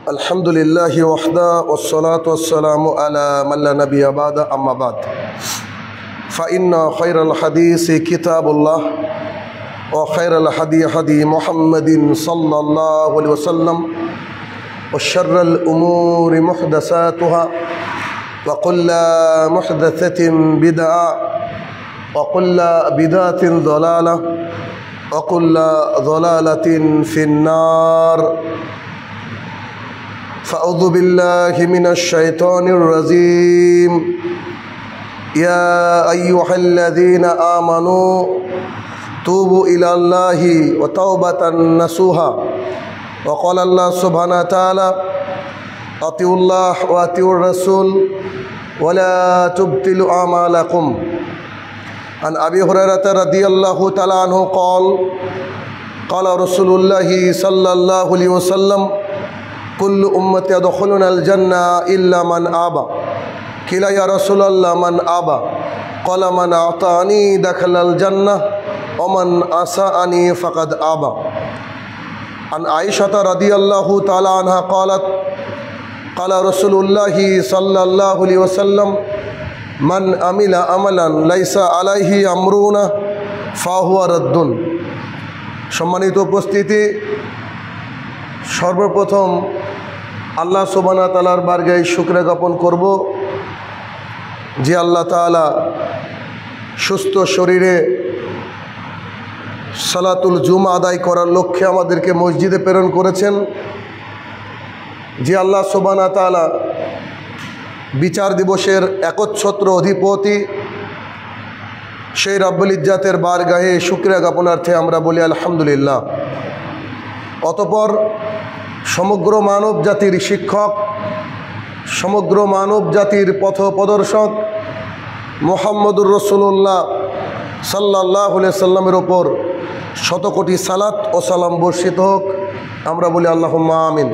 الحمد لله وحده والصلاة والسلام على من لا نبي بعد أما بعد فإن خير الحديث كتاب الله وخير الهدي هدي محمد صلى الله عليه وسلم وشر الأمور محدثاتها وكل محدثة بدعة وكل بدعة ضلالة وكل ضلالة في النار فأعوذ بالله من الشيطان الرجيم يا أيها الذين آمنوا توبوا إلى الله وتوبة نصوحا وقال الله سبحانه وتعالى أطيعوا الله وأطيعوا الرسول ولا تبطلوا أعمالكم عن أبي هريرة رضي الله تعالى عنه قال رسول الله صلى الله عليه وسلم كل أمتي يدخلون الجنة إلا من أبى قيل يا رسول الله من أبى قال من أطاعني دخل الجنة ومن أساءني فقد أبى عن عائشة رضي الله تعالى عنها قالت قال رسول الله صلى الله عليه وسلم من عمل عملا ليس عليه أمرنا فهو رد সম্মানিত উপস্থিতি সর্বপ্রথম আল্লাহ সুবহানাহু ওয়া তাআলার বারগাহে শুকরিয়া জ্ঞাপন করব যে আল্লাহ তাআলা সুস্থ শরীরে সালাতুল জুমা আদায় করার লক্ষ্যে আমাদেরকে মসজিদে প্রেরণ করেছেন। যে আল্লাহ সুবহানাহু ওয়া তাআলা বিচার দিবসের একচ্ছত্র অধিপতি সেই রব্বুল ইজ্জাতের বারগাহে শুকরিয়া জ্ঞাপনার্থে আমরা বলি আলহামদুলিল্লাহ। অতঃপর সমগ্র মানব জাতির শিক্ষক, সমগ্র মানব জাতির পথ প্রদর্শক মুহাম্মদুর রাসূলুল্লাহ সাল্লাল্লাহু আলাইহি সাল্লামের ওপর শতকোটি সালাত ও সালাম বর্ষিত হোক, আমরা বলি আল্লাহুম্মা আমিন।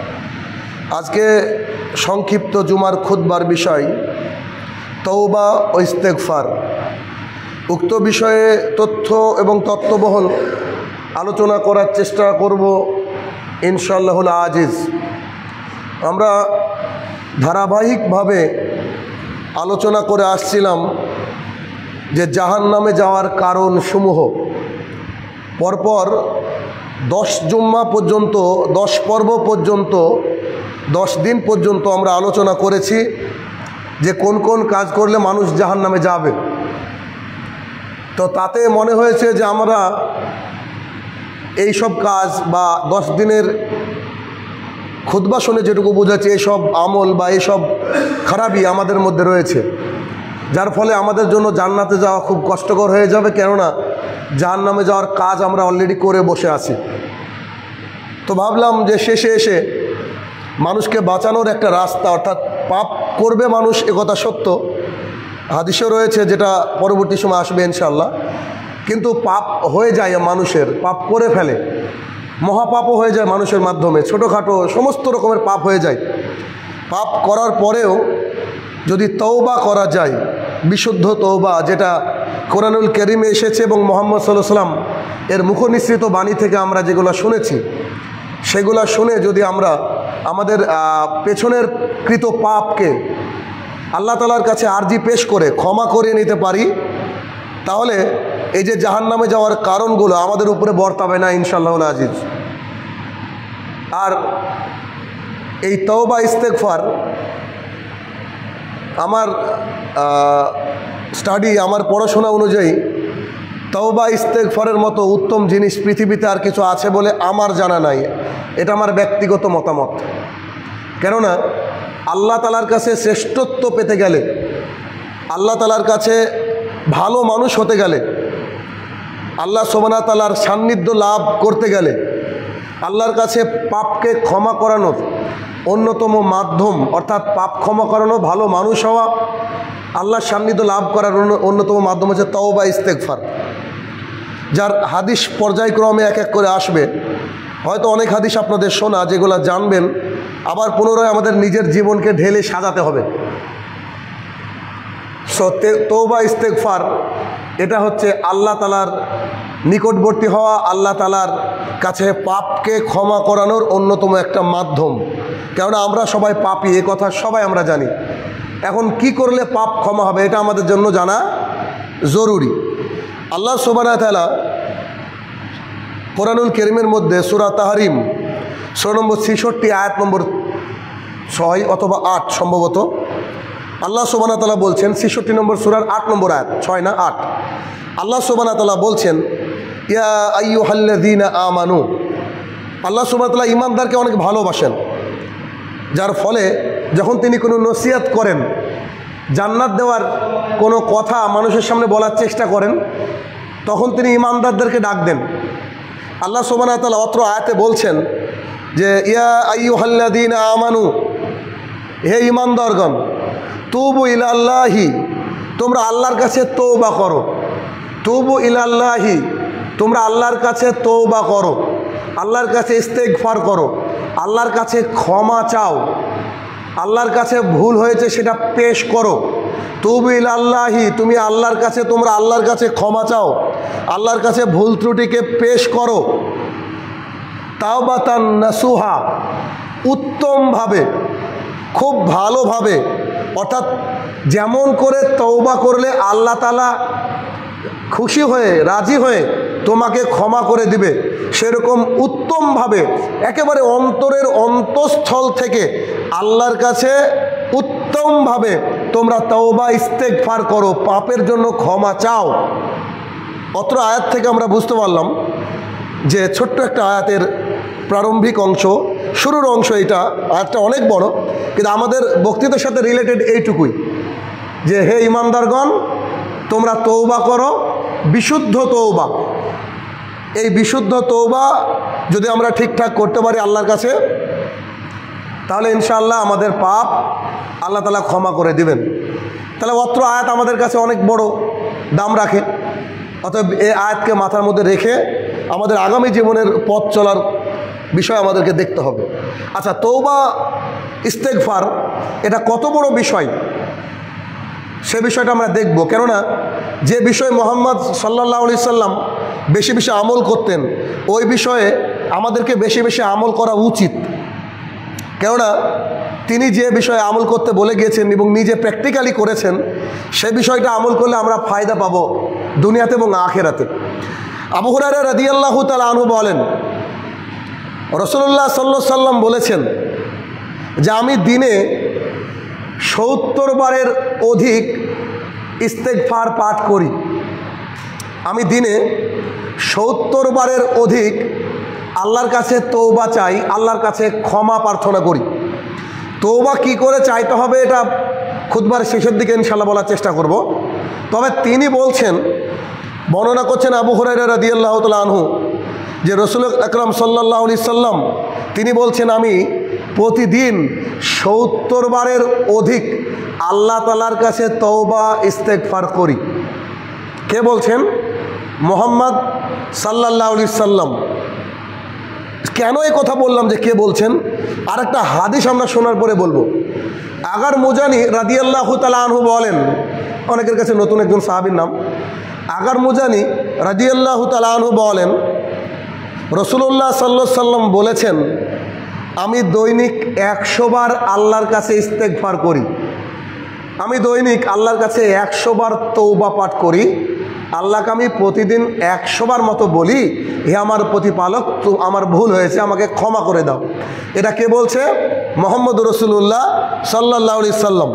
আজকে সংক্ষিপ্ত জুমার খুতবার বিষয় তওবা ও ইস্তেগফার। উক্ত বিষয়ে তথ্য এবং তত্ত্ববহুল আলোচনা করার চেষ্টা করব ইনশাআল্লাহুল আজিজ। আমরা ধারাবাহিকভাবে আলোচনা করে আসছিলাম যে জাহান্নামে যাওয়ার কারণসমূহ। পরপর 10 জুম্মা পর্যন্ত, 10 পর্ব পর্যন্ত, 10 দিন পর্যন্ত আমরা আলোচনা করেছি যে কোন কোন কাজ করলে মানুষ জাহান্নামে যাবে। তো তাতে মনে হয়েছে যে আমরা এই সব কাজ বা 10 দিনের খুতবা শুনে যেটুকু বুঝেছি এইসব আমল বা এইসব খারাপই আমাদের মধ্যে রয়েছে, যার ফলে আমাদের জন্য জান্নাতে যাওয়া খুব কষ্টকর হয়ে যাবে, কেননা জাহান্নামে যাওয়ার কাজ আমরা অলরেডি করে বসে আছি। তো ভাবলাম যে শেষে এসে মানুষকে বাঁচানোর একটা রাস্তা, অর্থাৎ পাপ করবে মানুষ একথা সত্য, হাদিসও রয়েছে যেটা পরবর্তী সময় আসবে ইনশাআল্লাহ, কিন্তু পাপ হয়ে যায় মানুষের, পাপ করে ফেলে, মহাপাপও হয়ে যায় মানুষের মাধ্যমে, ছোটোখাটো সমস্ত রকমের পাপ হয়ে যায়। পাপ করার পরেও যদি তওবা করা যায়, বিশুদ্ধ তওবা, যেটা কোরআনুল কারীমে এসেছে এবং মুহাম্মদ সাল্লাল্লাহু আলাইহি ওয়াসাল্লাম এর মুখনিসৃত বাণী থেকে আমরা যেগুলো শুনেছি, সেগুলো শুনে যদি আমরা আমাদের পেছনের কৃত পাপকে আল্লাহ তাআলার কাছে আরজি পেশ করে ক্ষমা করে নিতে পারি, তাহলে এই যে জাহান্নামে যাওয়ার কারণগুলো আমাদের উপরে বর্তাবে না ইনশাআল্লাহুল আজিজ। আর এই তওবা ইস্তেগফার আমার স্টাডি, আমার পড়াশোনা অনুযায়ী তওবা ইস্তেগফারের মতো উত্তম জিনিস পৃথিবীতে আর কিছু আছে বলে আমার জানা নাই। এটা আমার ব্যক্তিগত মতামত। কেননা আল্লাহ তাআলার কাছে শ্রেষ্ঠত্ব পেতে গেলে, আল্লাহ তাআলার কাছে ভালো মানুষ হতে গেলে, আল্লাহ সুবহানাহু ওয়া তাআলার সান্নিধ্য লাভ করতে গেলে, আল্লাহর কাছে পাপকে ক্ষমা করানোর অন্যতম মাধ্যম, অর্থাৎ পাপ ক্ষমা করানো, ভালো মানুষ হওয়া, আল্লাহর সান্নিধ্য লাভ করার অন্যতম মাধ্যম হচ্ছে তওবা ইস্তেগফার, যার হাদিস পর্যায়ক্রমে এক এক করে আসবে। হয়তো অনেক হাদিস আপনাদের শোনা, যেগুলো জানবেন আবার পুনরায় আমাদের নিজের জীবনকে ঢেলে সাজাতে হবে। তওবা ইস্তেগফার এটা হচ্ছে আল্লাহ তাআলার নিকটবর্তী হওয়া আল্লাহ তাআলার কাছে পাপকে ক্ষমা করানোর অন্যতম একটা মাধ্যম। কেননা আমরা সবাই পাপী, এ কথা সবাই আমরা জানি। এখন কি করলে পাপ ক্ষমা হবে এটা আমাদের জন্য জানা জরুরি। আল্লাহ সুবহানাহু ওয়া তাআলা কোরআনুল কারীমের মধ্যে সূরা তাহরিম সূরা নম্বর 66 আয়াত নম্বর 6 অথবা 8 সম্ভবত আল্লাহ সুবহানাহু ওয়া তাআলা বলছেন, 66 নম্বর সূরার 8 নম্বর আয়াত, 6 না 8, আল্লাহ সুবহানাহু ওয়া তাআলা বলছেন, ইয়া আইয়ুহাল্লাযীনা আমানু। আল্লাহ সুবহানাহু ওয়া তাআলা ঈমানদারকে অনেক ভালোবাসেন, যার ফলে যখন তিনি কোনো নসিহত করেন, জান্নাত দেওয়ার কোনো কথা মানুষের সামনে বলার চেষ্টা করেন, তখন তিনি ঈমানদারদেরকে ডাক দেন। আল্লাহ সুবহানাহু ওয়া তাআলা অত্র আয়াতে বলছেন যে ইয়া আইয়ুহাল্লাযীনা আমানু, হে ঈমানদারগণ, তুবু ইলাল্লাহি, তোমরা আল্লাহর কাছে তওবা করো। তুবু ইলাল্লাহি, তোমরা আল্লাহর কাছে তওবা করো, আল্লাহর কাছে ইস্তেগফার করো, আল্লাহর কাছে ক্ষমা চাও, আল্লাহর কাছে ভুল হয়েছে সেটা পেশ করো। তুবু ইলাল্লাহি, তুমি আল্লাহর কাছে, তোমরা আল্লাহর কাছে ক্ষমা চাও, আল্লাহর কাছে ভুল ত্রুটিকে পেশ করো। তাওবাতান নাসুহা, উত্তমভাবে, খুব ভালোভাবে, অর্থাৎ যেমন করে তওবা করলে আল্লাহ তাআলা খুশি হয়ে রাজি হয়ে তোমাকে ক্ষমা করে দিবে, সেরকম উত্তমভাবে একেবারে অন্তরের অন্তঃস্থল থেকে আল্লাহর কাছে উত্তমভাবে তোমরা তওবা ইস্তেগফার করো, পাপের জন্য ক্ষমা চাও। অত্র আয়াত থেকে আমরা বুঝতে পারলাম যে ছোট্ট একটা আয়াতের প্রারম্ভিক অংশ, শুরুর অংশ, এটা আয়াতটা অনেক বড়, কিন্তু আমাদের বক্তৃতার সাথে রিলেটেড এইটুকুই যে হে ঈমানদারগণ, তোমরা তওবা করো, বিশুদ্ধ তওবা। এই বিশুদ্ধ তওবা যদি আমরা ঠিকঠাক করতে পারি আল্লাহর কাছে, তাহলে ইনশাআল্লাহ আমাদের পাপ আল্লাহ তাআলা ক্ষমা করে দিবেন। তাহলে অত্র আয়াত আমাদের কাছে অনেক বড় দাম রাখে। অতএব এই আয়াতকে মাথার মধ্যে রেখে আমাদের আগামী জীবনের পথ চলার বিষয় আমাদেরকে দেখতে হবে। আচ্ছা, তওবা ইস্তেগফার এটা কত বড় বিষয় সে বিষয়টা আমরা দেখব। কেননা যে বিষয়ে মুহাম্মদ সাল্লাল্লাহু আলাইহি সাল্লাম বেশি বেশি আমল করতেন, ওই বিষয়ে আমাদেরকে বেশি বেশি আমল করা উচিত। কেননা তিনি যে বিষয়ে আমল করতে বলে গিয়েছেন এবং নিজে প্র্যাকটিক্যালি করেছেন, সে বিষয়টা আমল করলে আমরা ফায়দা পাবো দুনিয়াতে এবং আখিরাতে। আবু হুরায়রা রাদিয়াল্লাহু তাআলা আনহু বলেন, রাসূলুল্লাহ সাল্লাল্লাহু আলাইহি সাল্লাম বলেছেন যে আমি দিনে 70 বারের অধিক ইস্তেগফার পাঠ করি। আমি দিনে 70 বারের অধিক আল্লাহর কাছে তওবা চাই, আল্লাহর কাছে ক্ষমা প্রার্থনা করি। তওবা কি করে চাইতে হবে এটা খুতবার শেষের দিকে ইনশাআল্লাহ বলার চেষ্টা করব। তবে তিনি বলছেন, বর্ণনা করছেন আবু হুরায়রা রাদিয়াল্লাহু তাআলা আনহু, যে রাসূল আকরাম সাল্লাল্লাহু আলাইহি সাল্লাম তিনি বলছেন আমি প্রতিদিন 70 বারের অধিক আল্লাহ তাআলার কাছে তওবা ইস্তেগফার করি। কে বলছেন? মুহাম্মদ সাল্লাল্লাহু আলাইহি সাল্লাম। কেন এই কথা বললাম যে কে বলছেন, আর একটা হাদিস আমরা শোনার পরে বলবো। আগার মুজানি রাদিয়াল্লাহু তাআলা আনহু বলেন, অনেকের কাছে নতুন একজন সাহাবীর নাম, আগার মুজানি রাদিয়াল্লাহু তাআলা আনহু বলেন, রাসূলুল্লাহ সাল্লাল্লাহু আলাইহি সাল্লাম বলেছেন আমি দৈনিক 100 বার আল্লাহর কাছে ইস্তেগফার করি। আমি দৈনিক আল্লাহর কাছে 100 বার তওবা পাঠ করি। আল্লাহকে আমি প্রতিদিন 100 বার মতো বলি, হে আমার প্রতিপালক, তো আমার ভুল হয়েছে, আমাকে ক্ষমা করে দাও। এটা কে বলছে? মুহাম্মদ রাসূলুল্লাহ সাল্লাল্লাহু আলাইহি সাল্লাম।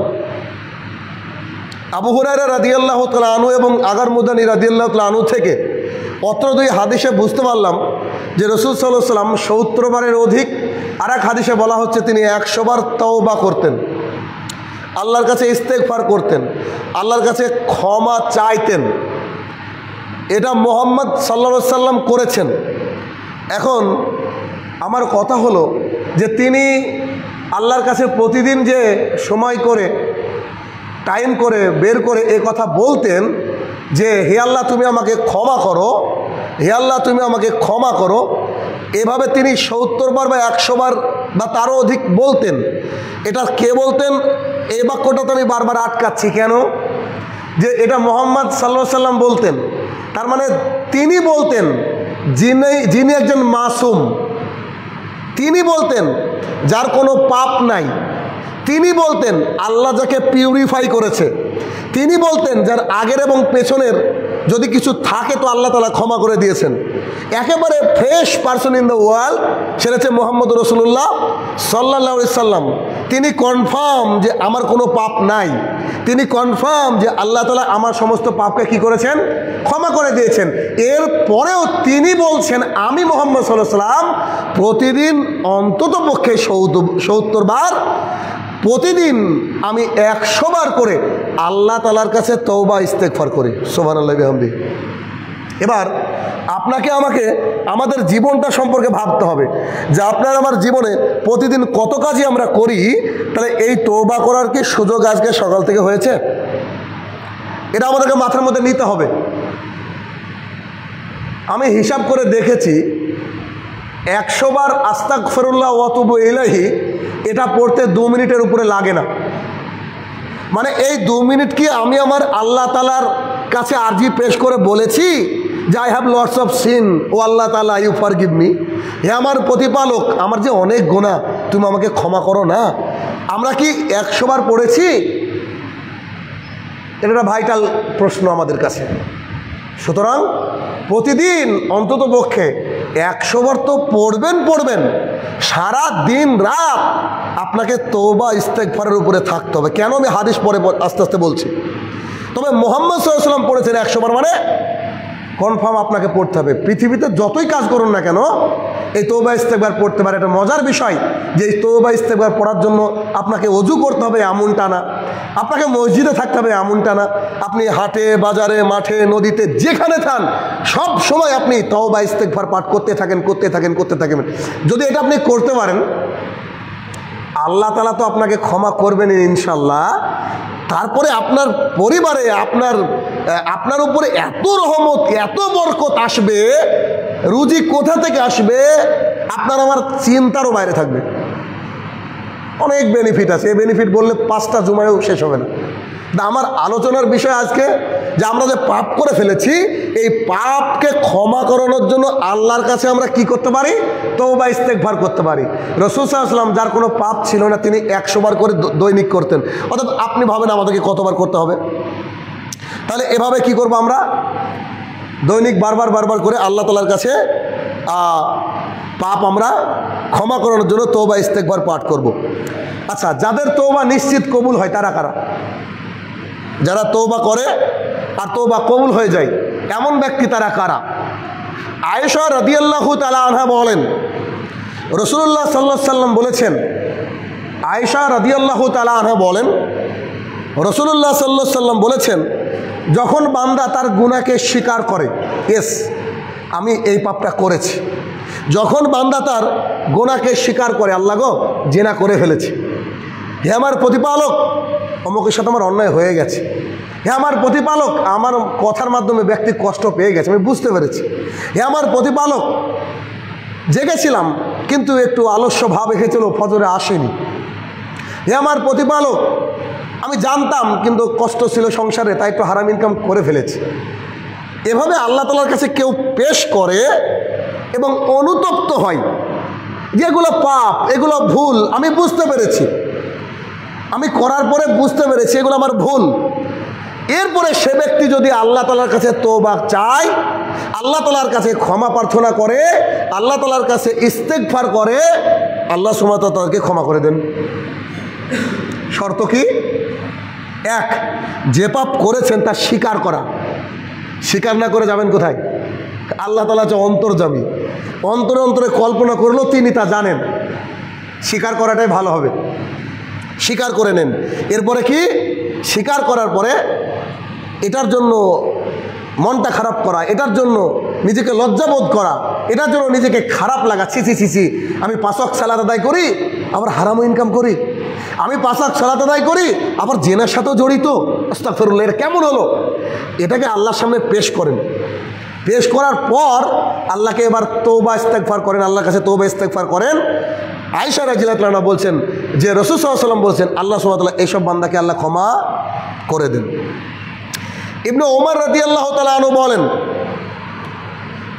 আবু হুরায়রা রাদিয়াল্লাহু তাআলা আনহু এবং আগার মুদানি রাদিয়াল্লাহু তাআলা আনহু থেকে অত্র দুই হাদিসে বুঝতে পারলাম যে রাসূল সাল্লাল্লাহু আলাইহি সাল্লাম 70 বারের অধিক, আর এক হাদিসে বলা হচ্ছে তিনি 100 বার তওবা করতেন, আল্লাহর কাছে ইস্তেগফার করতেন, আল্লাহর কাছে ক্ষমা চাইতেন। এটা মুহাম্মদ সাল্লাল্লাহু আলাইহি সাল্লাম করেছেন। এখন আমার কথা হলো যে তিনি আল্লাহর কাছে প্রতিদিন যে সময় করে, টাইম করে, বের করে এ কথা বলতেন যে হে আল্লাহ তুমি আমাকে ক্ষমা করো, হে আল্লাহ তুমি আমাকে ক্ষমা করো, এভাবে তিনি 70 বার বা 100 বার বা তারও অধিক বলতেন। এটা কে বলতেন? এই বাক্যটা তো আমি বারবার আটকাচ্ছি কেন, যে এটা মুহাম্মদ সাল্লাল্লাহু আলাইহি সাল্লাম বলতেন। তার মানে তিনি বলতেন, যিনি একজন মাসুম, তিনি বলতেন যার কোনো পাপ নাই, তিনি বলতেন আল্লাহ যাকে পিউরিফাই করেছে, তিনি বলতেন যার আগের এবং পেছনের যদি কিছু থাকে তো আল্লাহ তাআলা ক্ষমা করে দিয়েছেন। একেবারে fresh person in the world, সেটা হচ্ছে মুহাম্মদ রাসূলুল্লাহ সাল্লাল্লাহু আলাইহি সাল্লাম। তিনি কনফার্ম যে আমার কোনো পাপ নাই, তিনি কনফার্ম যে আল্লাহ তাআলা আমার সমস্ত পাপকে কি করেছেন, ক্ষমা করে দিয়েছেন। এর পরেও তিনি বলছেন আমি মুহাম্মদ সাল্লাল্লাহু আলাইহি সাল্লাম প্রতিদিন অন্তত পক্ষে 70 বার, প্রতিদিন আমি 100 বার করে আল্লাহ তাআলার কাছে তওবা ইস্তেগফার করি। সুবহানাল্লাহি ওয়া বিহামদিহি। এবার আপনাকে আমাকে আমাদের জীবনটা সম্পর্কে ভাবতে হবে যে আপনার আমার জীবনে প্রতিদিন কত কাজই আমরা করি, তাহলে এই তওবা করার কি সুযোগ আজকে সকাল থেকে হয়েছে? এটা আমাদেরকে মাথার মধ্যে নিতে হবে। আমি হিসাব করে দেখেছি 100 বার আস্তাগফিরুল্লাহ ওয়া আতুবু ইলাইহি এটা পড়তে 2 মিনিটের উপরে লাগে না। মানে এই 2 মিনিট কি আমি আমার আল্লাহ তাআলার কাছে আরজি পেশ করে বলেছি যে I have lots of sin, ও আল্লাহ তাআলা ইউ ফরগিভ মি, হে আমার প্রতিপালক আমার যে অনেক গুনাহ তুমি আমাকে ক্ষমা করো না? আমরা কি 100 বার পড়েছি? এটা একটা ভাইটাল প্রশ্ন আমাদের কাছে। সুতরাং প্রতিদিন অন্তত পক্ষে 100 বার তো পড়বেন, সারা দিন রাত আপনাকে তওবা ইস্তেগফারের উপরে থাকতে হবে। কেন আমি হাদিস পরে আস্তে আস্তে বলছি, তবে মুহাম্মদ সাল্লাল্লাহু আলাইহি ওয়াসাল্লাম পড়েছেন 100 বার, মানে কনফার্ম আপনাকে পড়তে হবে। পৃথিবীতে যতই কাজ করুন না কেন এই তওবা ইস্তেগফার পড়তে পারে। এটা মজার বিষয় যে এই তওবা ইস্তেগফার পড়ার জন্য আপনাকে ওযু করতে হবে এমনটা না, আপনাকে মসজিদে থাকতে হবে এমনটা না, আপনি হাটে বাজারে মাঠে নদীতে যেখানে থান সব সময় আপনি তওবা ইস্তেগফার পাঠ করতে থাকেন। যদি এটা আপনি করতে পারেন আল্লাহ তাআলা তো আপনাকে ক্ষমা করবেন ইনশাআল্লাহ। তারপরে আপনার পরিবারে আপনার উপরে এত রহমত এত বরকত আসবে, রুজি কোথা থেকে আসবে আপনার আমার চিন্তারও বাইরে থাকবে। অনেক বেনিফিট আছে, এই বেনিফিট বললে 5টা জুমায়ও শেষ হবে না। আমার আলোচনার বিষয় আজকে যে আমরা যে পাপ করে ফেলেছি এই পাপকে ক্ষমা করানোর জন্য আল্লাহর কাছে আমরা কি করতে পারি, তওবা ইস্তেগফার করতে পারি। রাসূল সাল্লাল্লাহু আলাইহি ওয়াসাল্লাম যার কোনো পাপ ছিল না তিনি 100 বার করে দৈনিক করতেন। অর্থাৎ আপনি ভাবেন আমাদেরকে কতবার করতে হবে? তাহলে এভাবে কি করব আমরা, দৈনিক বারবার করে আল্লাহ তাআলার কাছে পাপ আমরা ক্ষমা করানোর জন্য তওবা ইস্তেগফার পাঠ করব। আচ্ছা, যাদের তওবা নিশ্চিত কবুল হয় তারা কারা? যারা তওবা করে আর তওবা কবুল হয়ে যায় এমন ব্যক্তি তারা কারা? আয়েশা রাদিয়াল্লাহু তাআলা আনহা বলেন, রাসূলুল্লাহ সাল্লাল্লাহু আলাইহি ওয়াসাল্লাম বলেছেন, আয়েশা রাদিয়াল্লাহু তাআলা আনহা বলেন রাসূলুল্লাহ সাল্লাল্লাহু আলাইহি ওয়াসাল্লাম বলেছেন, যখন বান্দা তার গুনাহকে স্বীকার করে, ইয়েস আমি এই পাপটা করেছি, যখন বান্দা তার গুনাহকে স্বীকার করে, আল্লাহ গো জিনা করে ফেলেছি, হে আমার প্রতিপালক অমুকের সাথে আমার অন্যায় হয়ে গেছে, হে আমার প্রতিপালক আমার কথার মাধ্যমে ব্যক্তি কষ্ট পেয়ে গেছে আমি বুঝতে পেরেছি, হে আমার প্রতিপালক জেগেছিলাম কিন্তু একটু আলস্য ভাব এসেছিল, ফজরে আসেনি, হে আমার প্রতিপালক আমি জানতাম কিন্তু কষ্ট ছিল সংসারে তাই একটু হারাম ইনকাম করে ফেলেছি। এভাবে আল্লাহ তাআলার কাছে কেউ পেশ করে এবং অনুতপ্ত হয় যে এগুলো পাপ, এগুলো ভুল, আমি বুঝতে পেরেছি, আমি করার পরে বুঝতে পেরেছি এগুলো আমার ভুল। এরপরে সে ব্যক্তি যদি আল্লাহ তাআলার কাছে তওবা চায়, আল্লাহ তাআলার কাছে ক্ষমা প্রার্থনা করে, আল্লাহ তাআলার কাছে ইস্তেগফার করে, আল্লাহ সুবহানাহু ওয়া তাআলা তাকে ক্ষমা করে দেন। শর্ত কি? এক, যে পাপ করেছেন তা স্বীকার করা। স্বীকার না করে যাবেন কোথায়? আল্লাহ তাআলা যে অন্তর্যামী, অন্তরে অন্তরে কল্পনা করলেও তিনি তা জানেন। স্বীকার করাটাই ভালো হবে, স্বীকার করে নেন। এরপরে কি? স্বীকার করার পরে এটার জন্য মনটা খারাপ করা, এটার জন্য নিজেকে লজ্জাবোধ করা, এটার জন্য নিজেকে খারাপ লাগা, ছি আমি 5 ওয়াক্ত সালাত আদায় করি আবার হারাম ইনকাম করি, আমি 5 ওয়াক্ত সালাত আদায় করি আবার জেনার সাথেও জড়িত, আস্তাগফিরুল্লাহ, এটা কেমন হলো? এটাকে আল্লাহর সামনে পেশ করেন। পেশ করার পর আল্লাহকে এবার তওবা ইস্তেগফার করেন, আল্লাহর কাছে তওবা ইস্তেগফার করেন। আয়েশা রাদিয়াল্লাহু আনহা বলছেন যে রাসূল সাল্লাল্লাহু আলাইহি ওয়াসাল্লাম বলছেন আল্লাহ সুবহানাহু ওয়া তাআলা এইসব বান্দাকে আল্লাহ ক্ষমা করে দেন। ইবনে ওমর রাদিয়াল্লাহু তাআলা আনহু বলেন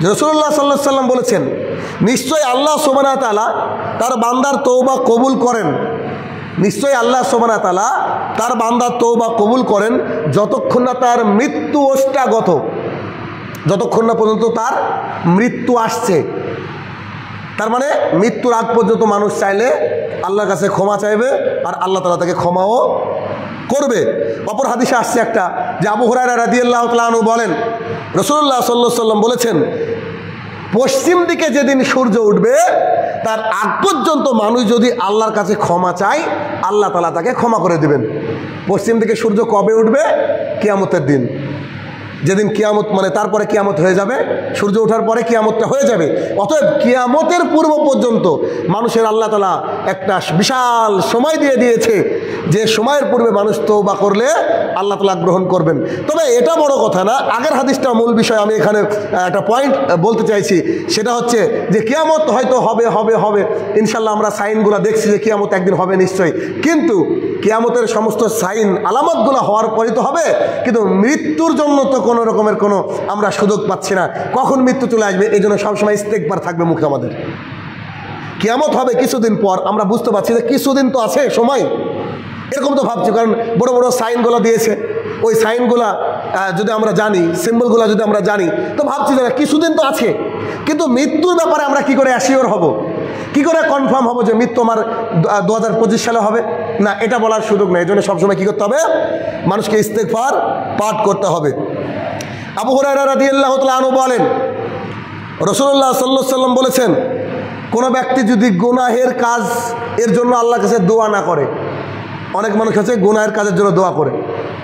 রাসূলুল্লাহ সাল্লাল্লাহু আলাইহি সাল্লাম বলেছেন, নিশ্চয়ই আল্লাহ সুবহানাহু ওয়া তাআলা তার বান্দার তওবা কবুল করেন, নিশ্চয়ই আল্লাহ সুবহানাহু ওয়া তাআলা তার বান্দার তওবা কবুল করেন যতক্ষণ না তার মৃত্যু ওষ্ঠাগত, যতক্ষণ না পর্যন্ত তার মৃত্যু আসছে। তার মানে মৃত্যুর আগ পর্যন্ত মানুষ চাইলে আল্লাহর কাছে ক্ষমা চাইবে, আর আল্লাহ তাআলা তাকে ক্ষমাও করবে। অপর হাদিসে আসছে একটা, যে আবু হুরায়রা রাদিয়াল্লাহু তাআলা আনহু বলেন, রাসূলুল্লাহ সাল্লাল্লাহু আলাইহি সাল্লাম বলেছেন, পশ্চিম দিকে যেদিন সূর্য উঠবে তার আগ পর্যন্ত মানুষ যদি আল্লাহর কাছে ক্ষমা চায়, আল্লাহ তাআলা তাকে ক্ষমা করে দিবেন। পশ্চিম দিকে সূর্য কবে উঠবে? কিয়ামতের দিন, যেদিন কিয়ামত, মানে তারপরে কিয়ামত হয়ে যাবে, সূর্য ওঠার পরে কিয়ামতটা হয়ে যাবে। অতএব কিয়ামতের পূর্ব পর্যন্ত মানুষের আল্লাহ তাআলা একটা বিশাল সময় দিয়ে দিয়েছে, যে সময়ের পূর্বে মানুষ তওবা করলে আল্লাহ তাআলা গ্রহণ করবেন। তবে এটা বড় কথা না, আগের হাদিসটা মূল বিষয়। আমি এখানে একটা পয়েন্ট বলতে চাইছি, সেটা হচ্ছে যে কিয়ামত হয়তো হবে হবে হবে, ইনশাল্লাহ আমরা সাইনগুলো দেখছি যে কিয়ামত একদিন হবে নিশ্চয়ই, কিন্তু কিয়ামতের সমস্ত সাইন আলামতগুলো হওয়ার পরই তো হবে, কিন্তু মৃত্যুর জন্য তো কোনো রকমের কোনো আমরা সুযোগ পাচ্ছি না, কখন মৃত্যু চলে আসবে। এই জন্য সবসময় ইস্তেগফার থাকবে মুখে আমাদের। কিয়ামত হবে কিছুদিন পর, আমরা বুঝতে পারছি যে কিছুদিন তো আছে সময়, এরকম তো ভাবছি, কারণ বড় বড় সাইনগুলো দিয়েছে, ওই সাইনগুলা যদি আমরা জানি, সিম্বলগুলো যদি আমরা জানি, তো ভাবছি যে কিছুদিন তো আছে। কিন্তু মৃত্যুর ব্যাপারে আমরা কি করে অ্যাসিওর হব, কি করে কনফার্ম হব যে মৃত্যু আমার 2025 সালে হবে? না, এটা বলার সুযোগ নেই। এই জন্য সবসময় কী করতে হবে? মানুষকে ইস্তেগফার পাঠ করতে হবে। আবু হুরায়রা রাদিয়াল্লাহু তাআলা আনহু বলেন, রাসূলুল্লাহ সাল্লাল্লাহু আলাইহি সাল্লাম বলেছেন, কোনো ব্যক্তি যদি গুনাহের কাজ এর জন্য আল্লাহর কাছে দোয়া না করে, অনেক মানুষ আছে গুনাহের কাজের জন্য দোয়া করে,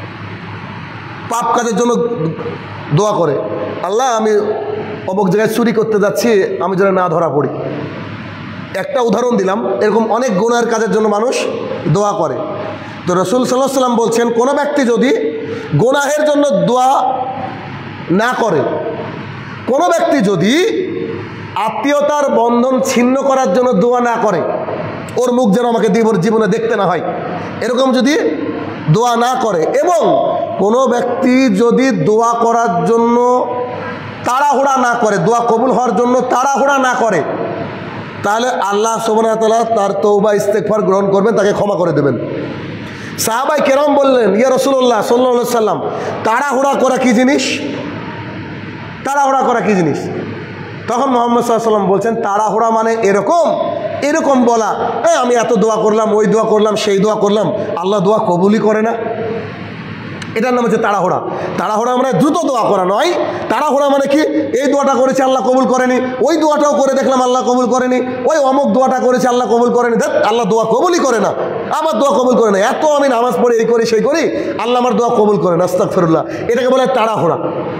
পাপ কাজের জন্য দোয়া করে, আল্লাহ আমি অমুক জায়গায় চুরি করতে যাচ্ছি, আমি যেন না ধরা পড়ি। একটা উদাহরণ দিলাম, এরকম অনেক গুনাহের কাজের জন্য মানুষ দোয়া করে। তো রাসূল সাল্লাল্লাহু আলাইহি সাল্লাম বলছেন, কোনো ব্যক্তি যদি গুনাহের জন্য দোয়া না করে, কোনো ব্যক্তি যদি আত্মীয়তার বন্ধন ছিন্ন করার জন্য দোয়া না করে, ওর মুখ যেন আমাকে জীবনে দেখতে না হয়, এরকম যদি দোয়া না করে, এবং কোনো ব্যক্তি যদি দোয়া করার জন্য তাড়াহুড়া না করে, দোয়া কবুল হওয়ার জন্য তাড়াহুড়া না করে, তাহলে আল্লাহ সুবহানাহু ওয়া তাআলা তার তওবা ইস্তেগফার গ্রহণ করবেন, তাকে ক্ষমা করে দেবেন। সাহাবায়ে কেরাম বললেন, ইয়া রাসূলুল্লাহ সাল্লাল্লাহু আলাইহি সাল্লাম, তাড়াহুড়া করা কি জিনিস? তাড়াহুড়া করা কি জিনিস? তখন মুহাম্মদ সাল্লাল্লাহু আলাইহি সাল্লাম বলছেন, তাড়াহুড়া মানে এরকম বলা, আমি এত দোয়া করলাম, ওই দোয়া করলাম, সেই দোয়া করলাম, আল্লাহ দোয়া কবুলই করে না, এটার নাম হচ্ছে তাড়াহুড়া। তাড়াহুড়া মানে দ্রুত দোয়া করা নয়। তাড়াহুড়া মানে কি, এই দোয়াটা করেছে আল্লাহ কবুল করেনি, ওই দোয়াটাও করে দেখলাম আল্লাহ কবুল করেনি, ওই অমুক দোয়াটা করেছে আল্লাহ কবুল করেনি, দেখ আল্লাহ দোয়া কবুলই করে না, আমার দোয়া কবুল করে না, এত আমি নামাজ পড়ে এই করি সেই করি, আল্লাহ আমার দোয়া কবুল করে না, আস্তাগফিরুল্লাহ। এটাকে বলে তাড়াহুড়া।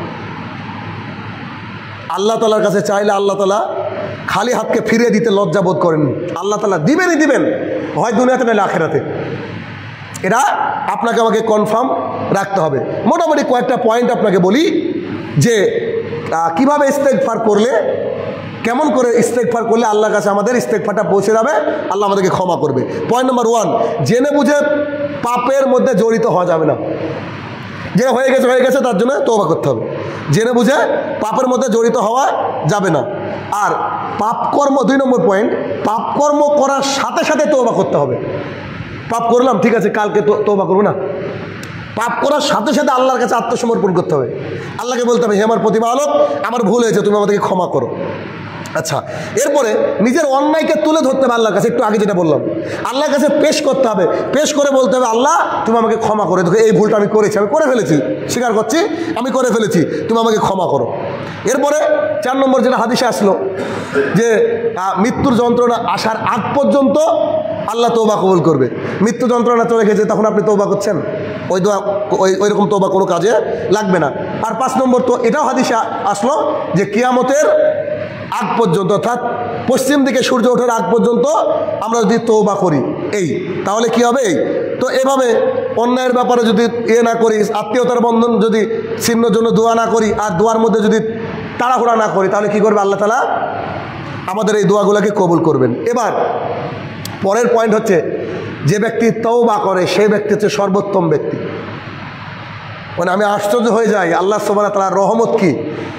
আল্লাহ তাআলার কাছে চাইলে আল্লাহ তাআলা খালি হাতকে ফিরিয়ে দিতে লজ্জা বোধ করেন। আল্লাহ তাআলা দিবেনই দিবেন, হয় দুনিয়াতে নয় আখিরাতে। এটা আপনাকে আমাকে কনফার্ম রাখতে হবে। মোটামুটি কয়েকটা পয়েন্ট আপনাকে বলি যে কিভাবে ইস্তেগফার করলে, কেমন করে ইস্তেগফার করলে আল্লাহর কাছে আমাদের ইস্তেগফারটা পৌঁছে যাবে, আল্লাহ আমাদেরকে ক্ষমা করবে। পয়েন্ট নাম্বার 1, জেনে বুঝে পাপের মধ্যে জড়িত হওয়া যাবে না। যে হয়ে গেছে তার জন্য তওবা করতে হবে। জেনে বুঝে পাপের মধ্যে জড়িত হওয়া যাবে না। আর পাপকর্ম, 2 নম্বর পয়েন্ট, পাপকর্ম করার সাথে সাথে তওবা করতে হবে। পাপ করলাম, ঠিক আছে কালকে তওবা করবো না, পাপ করার সাথে সাথে আল্লাহর কাছে আত্মসমর্পণ করতে হবে। আল্লাহকে বলতে হবে, হে আমার প্রতিপালক, আমার ভুল হয়েছে, তুমি আমাদেরকে ক্ষমা করো। আচ্ছা, এরপরে নিজের অন্যায়কে তুলে ধরতে হবে আল্লাহর কাছে, একটু আগে যেটা বললাম, আল্লাহর কাছে পেশ করতে হবে। পেশ করে বলতে হবে, আল্লাহ তুমি আমাকে ক্ষমা করে দেখো, এই ভুলটা আমি করেছি, আমি করে ফেলেছি, স্বীকার করছি আমি করে ফেলেছি, তুমি আমাকে ক্ষমা করো। এরপরে 4 নম্বর যেটা হাদিসে আসলো, যে মৃত্যুর যন্ত্রণা আসার আগ পর্যন্ত আল্লাহ তওবা কবুল করবে। মৃত্যু যন্ত্রণা চলে গেছে, তখন আপনি তওবা করছেন, ওই রকম তওবা কোনো কাজে লাগবে না। আর 5 নম্বর তো এটাও হাদিসে আসলো যে কিয়ামতের আগ পর্যন্ত, অর্থাৎ পশ্চিম দিকে সূর্য ওঠার আগ পর্যন্ত আমরা যদি তওবা করি, তাহলে কি হবে? তো এভাবে অন্যায়ের ব্যাপারে যদি না করি, আত্মীয়তার বন্ধন যদি ছিন্নর জন্য দোয়া না করি, আর দোয়ার মধ্যে যদি তাড়াহুড়া না করি, তাহলে কি করবে? আল্লাহ তাআলা আমাদের এই দোয়াগুলোকে কবুল করবেন। এবার পরের পয়েন্ট হচ্ছে, যে ব্যক্তি তওবা করে সেই ব্যক্তি হচ্ছে সর্বোত্তম ব্যক্তি। মানে আমি আশ্চর্য হয়ে যাই, আল্লাহ সুবহানাহু ওয়া তাআলার রহমত কি।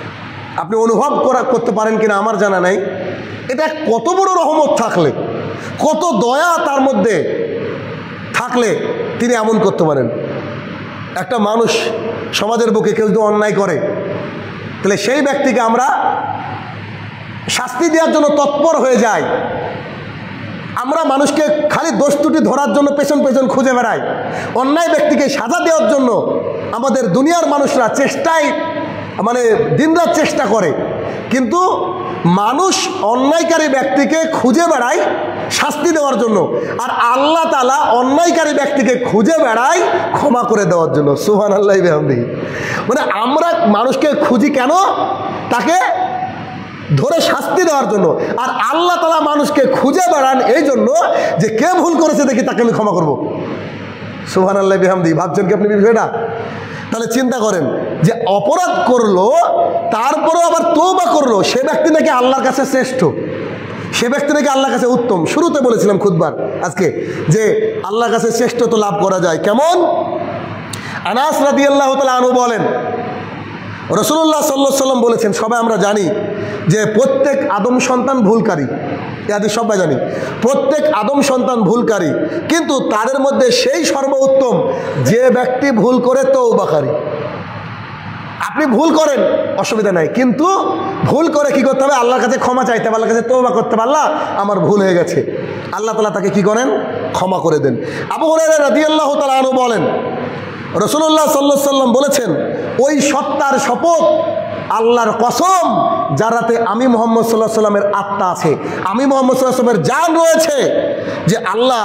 আপনি অনুভব করতে পারেন কিনা আমার জানা নাই। এটা কত বড় রহমত থাকলে, কত দয়া তার মধ্যে থাকলে তিনি এমন করতে পারেন। একটা মানুষ সমাজের বুকে কেউ যদি অন্যায় করে, তাহলে সেই ব্যক্তিকে আমরা শাস্তি দেওয়ার জন্য তৎপর হয়ে যাই। আমরা মানুষকে খালি দোষ ত্রুটি ধরার জন্য পেছন পেছন খুঁজে বেড়াই। অন্যায় ব্যক্তিকে সাজা দেওয়ার জন্য আমাদের দুনিয়ার মানুষরা চেষ্টায় দিনরাত চেষ্টা করে, কিন্তু মানুষ অন্যায়কারী ব্যক্তিকে খুঁজে বেড়ায় শাস্তি দেওয়ার জন্য, আর আল্লাহ তাআলা অন্যায়কারী ব্যক্তিকে খুঁজে বেড়ায় ক্ষমা করে দেওয়ার জন্য। সুবহানাল্লাহি ওয়া বিহামদিহি। আমরা মানুষকে খুঁজি কেন? তাকে ধরে শাস্তি দেওয়ার জন্য, আর আল্লাহ তাআলা মানুষকে খুঁজে বেড়ান এই জন্য যে কে ভুল করেছে দেখি তাকে আমি ক্ষমা করবো। সুবহানাল্লাহি ওয়া বিহামদিহি। ভাবছেন কি আপনি বিষয়টা? তাহলে চিন্তা করেন যে অপরাধ করলো, তারপরেও আবার তওবা করলো, সে ব্যক্তি নাকি আল্লাহর কাছে শ্রেষ্ঠ, সে ব্যক্তি নাকি আল্লাহর কাছে উত্তম। শুরুতে বলেছিলাম খুতবার আজকে যে আল্লাহর কাছে শ্রেষ্ঠত্ব লাভ করা যায় কেমন। আনাস রাদিয়াল্লাহু তাআলা আনহু বলেন, রাসূলুল্লাহ সাল্লাল্লাহু আলাইহি ওয়াসাল্লাম বলেছেন, সবাই আমরা জানি যে প্রত্যেক আদম সন্তান ভুলকারী, এই সবাই জানি প্রত্যেক আদম সন্তান ভুলকারী, কিন্তু তাদের মধ্যে সেই সর্বোত্তম যে ব্যক্তি ভুল করে তওবাকারী। আপনি ভুল করেন অসুবিধা নাই, কিন্তু ভুল করে কি করতে হবে? আল্লাহর কাছে ক্ষমা চাইতে হবে, আল্লাহর কাছে তওবা করতে হবে, আল্লাহ আমার ভুল হয়ে গেছে। আল্লাহ তাআলা তাকে কি করেন? ক্ষমা করে দেন। আবু হুরায়রা রাদিয়াল্লাহু তাআলা আনহু বলেন, রাসূলুল্লাহ সাল্লাল্লাহু আলাইহি ওয়াসাল্লাম বলেছেন, ওই সত্তার শপথ, আল্লাহর কসম, যারাতে আমি মুহাম্মদ সাল্লাল্লাহু আলাইহি ওয়াসাল্লামের আত্মা আছে, আমি মুহাম্মদ সাল্লাল্লাহু আলাইহি ওয়াসাল্লামের জান রয়েছে, যে আল্লাহ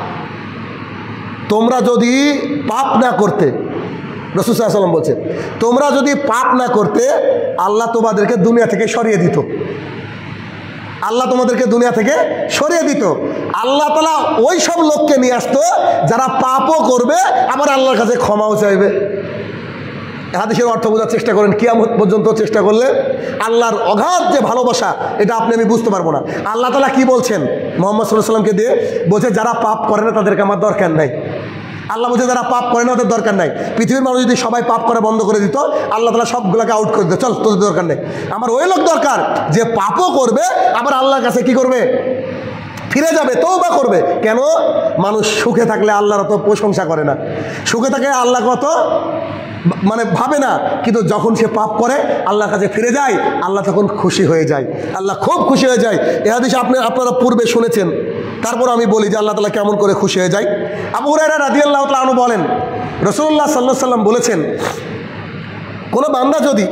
তোমরা যদি পাপ না করতে, রাসূল সাল্লাল্লাহু আলাইহি ওয়াসাল্লাম বলছেন, তোমরা যদি পাপ না করতে আল্লাহ তোমাদেরকে দুনিয়া থেকে সরিয়ে দিত, আল্লাহ তোমাদেরকে দুনিয়া থেকে সরিয়ে দিত। আল্লাহ তাআলা ওই সব লোককে নিয়ে আসতো যারা পাপও করবে আবার আল্লাহর কাছে ক্ষমাও চাইবে। হাদিসের অর্থ বোঝার চেষ্টা করেন, কিয়ামত পর্যন্ত চেষ্টা করলে আল্লাহর অগাধ যে ভালোবাসা এটা আপনি আমি বুঝতে পারবো না। আল্লাহ তাআলা কি বলছেন মুহাম্মদ সাল্লাল্লাহু আলাইহি ওয়াসাল্লামকে দিয়ে? বলছে যারা পাপ করে না তাদেরকে আমার দরকার নাই। আল্লাহ বলছে যারা পাপ করে না ওদের দরকার নাই। পৃথিবীর মানুষ যদি সবাই পাপ করে বন্ধ করে দিত, আল্লাহ তাআলা সবগুলোকে আউট করে দিত, চল তোদের দরকার নেই। আমার ওই লোক দরকার যে পাপও করবে আবার আল্লাহর কাছে কি করবে? ফিরে যাবে, তওবা করবে। কেন? মানুষ সুখে থাকলে আল্লাহর অত প্রশংসা করে না, সুখে থাকলে আল্লাহ কত ভাবে না, কিন্তু যখন সে পাপ করে আল্লাহর কাছে ফিরে যায়, আল্লাহ তখন খুশি হয়ে যায়, আল্লাহ খুব খুশি হয়ে যায়। এই হাদিস আপনারা পূর্বে শুনেছেন, তারপর আমি বলি যে আল্লাহ তাআলা কেমন করে খুশি হয়ে যায়। আবু হুরায়রা রাদিয়াল্লাহু তাআলা আনহু বলেন, রাসূলুল্লাহ সাল্লাল্লাহু আলাইহি ওয়াসাল্লাম বলেছেন, কোনো বান্দা যদি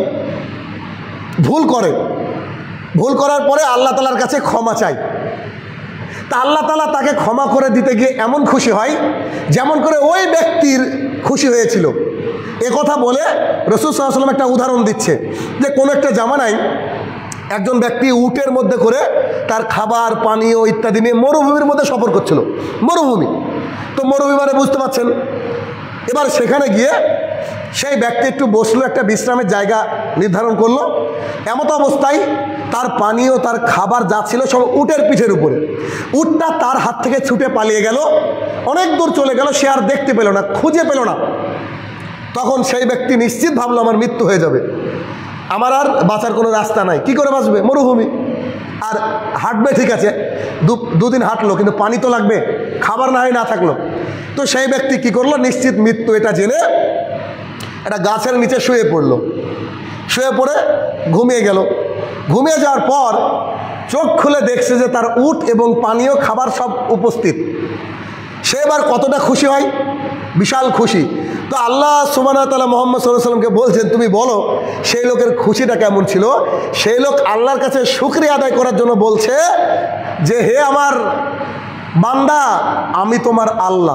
ভুল করে, ভুল করার পরে আল্লাহ তাআলার কাছে ক্ষমা চায়, তা আল্লাহ তাআলা তাকে ক্ষমা করে দিতে গিয়ে এমন খুশি হয় যেমন করে ওই ব্যক্তির খুশি হয়েছিল। এ কথা বলে রাসূল সাল্লাল্লাহু আলাইহি ওয়াসাল্লাম একটা উদাহরণ দিচ্ছে যে কোনো একটা জামানায় একজন ব্যক্তি উটের মধ্যে করে তার খাবার পানীয় ইত্যাদি নিয়ে মরুভূমির মধ্যে সফর করছিল। মরুভূমি তো মরুভূমি মানে বুঝতে পারছেন। এবার সেখানে গিয়ে সেই ব্যক্তি একটু বসলো, একটা বিশ্রামের জায়গা নির্ধারণ করলো। এমত অবস্থায় তার পানীয় তার খাবার যা ছিল সব উটের পিঠের উপরে। উটটা তার হাত থেকে ছুটে পালিয়ে গেল, অনেক দূর চলে গেল, সে আর দেখতে পেল না, খুঁজে পেল না। তখন সেই ব্যক্তি নিশ্চিত ভাবলো আমার মৃত্যু হয়ে যাবে, আমার আর বাঁচার কোনো রাস্তা নাই। কি করে বাঁচবে? মরুভূমি, আর হাঁটবে ঠিক আছে, দুদিন হাঁটলো, কিন্তু পানি তো লাগবে, খাবার না হয় না থাকলো। তো সেই ব্যক্তি কি করলো? নিশ্চিত মৃত্যু এটা জেনে একটা গাছের নিচে শুয়ে পড়লো। শুয়ে পড়ে ঘুমিয়ে গেল। ঘুমিয়ে যাওয়ার পর চোখ খুলে দেখছে যে তার উট এবং পানীয় খাবার সব উপস্থিত। সে এবার কতটা খুশি হয়? বিশাল খুশি। তো আল্লাহ সুবহানাহু ওয়া তাআলা মুহাম্মদ সাল্লাল্লাহু আলাইহি ওয়াসাল্লামকে বলছেন, তুমি বলো সেই লোকের খুশিটা কেমন ছিল। সেই লোক আল্লাহর কাছে শুকরিয়া আদায় করার জন্য বলছে যে হে আমার বান্দা, আমি তোমার আল্লাহ।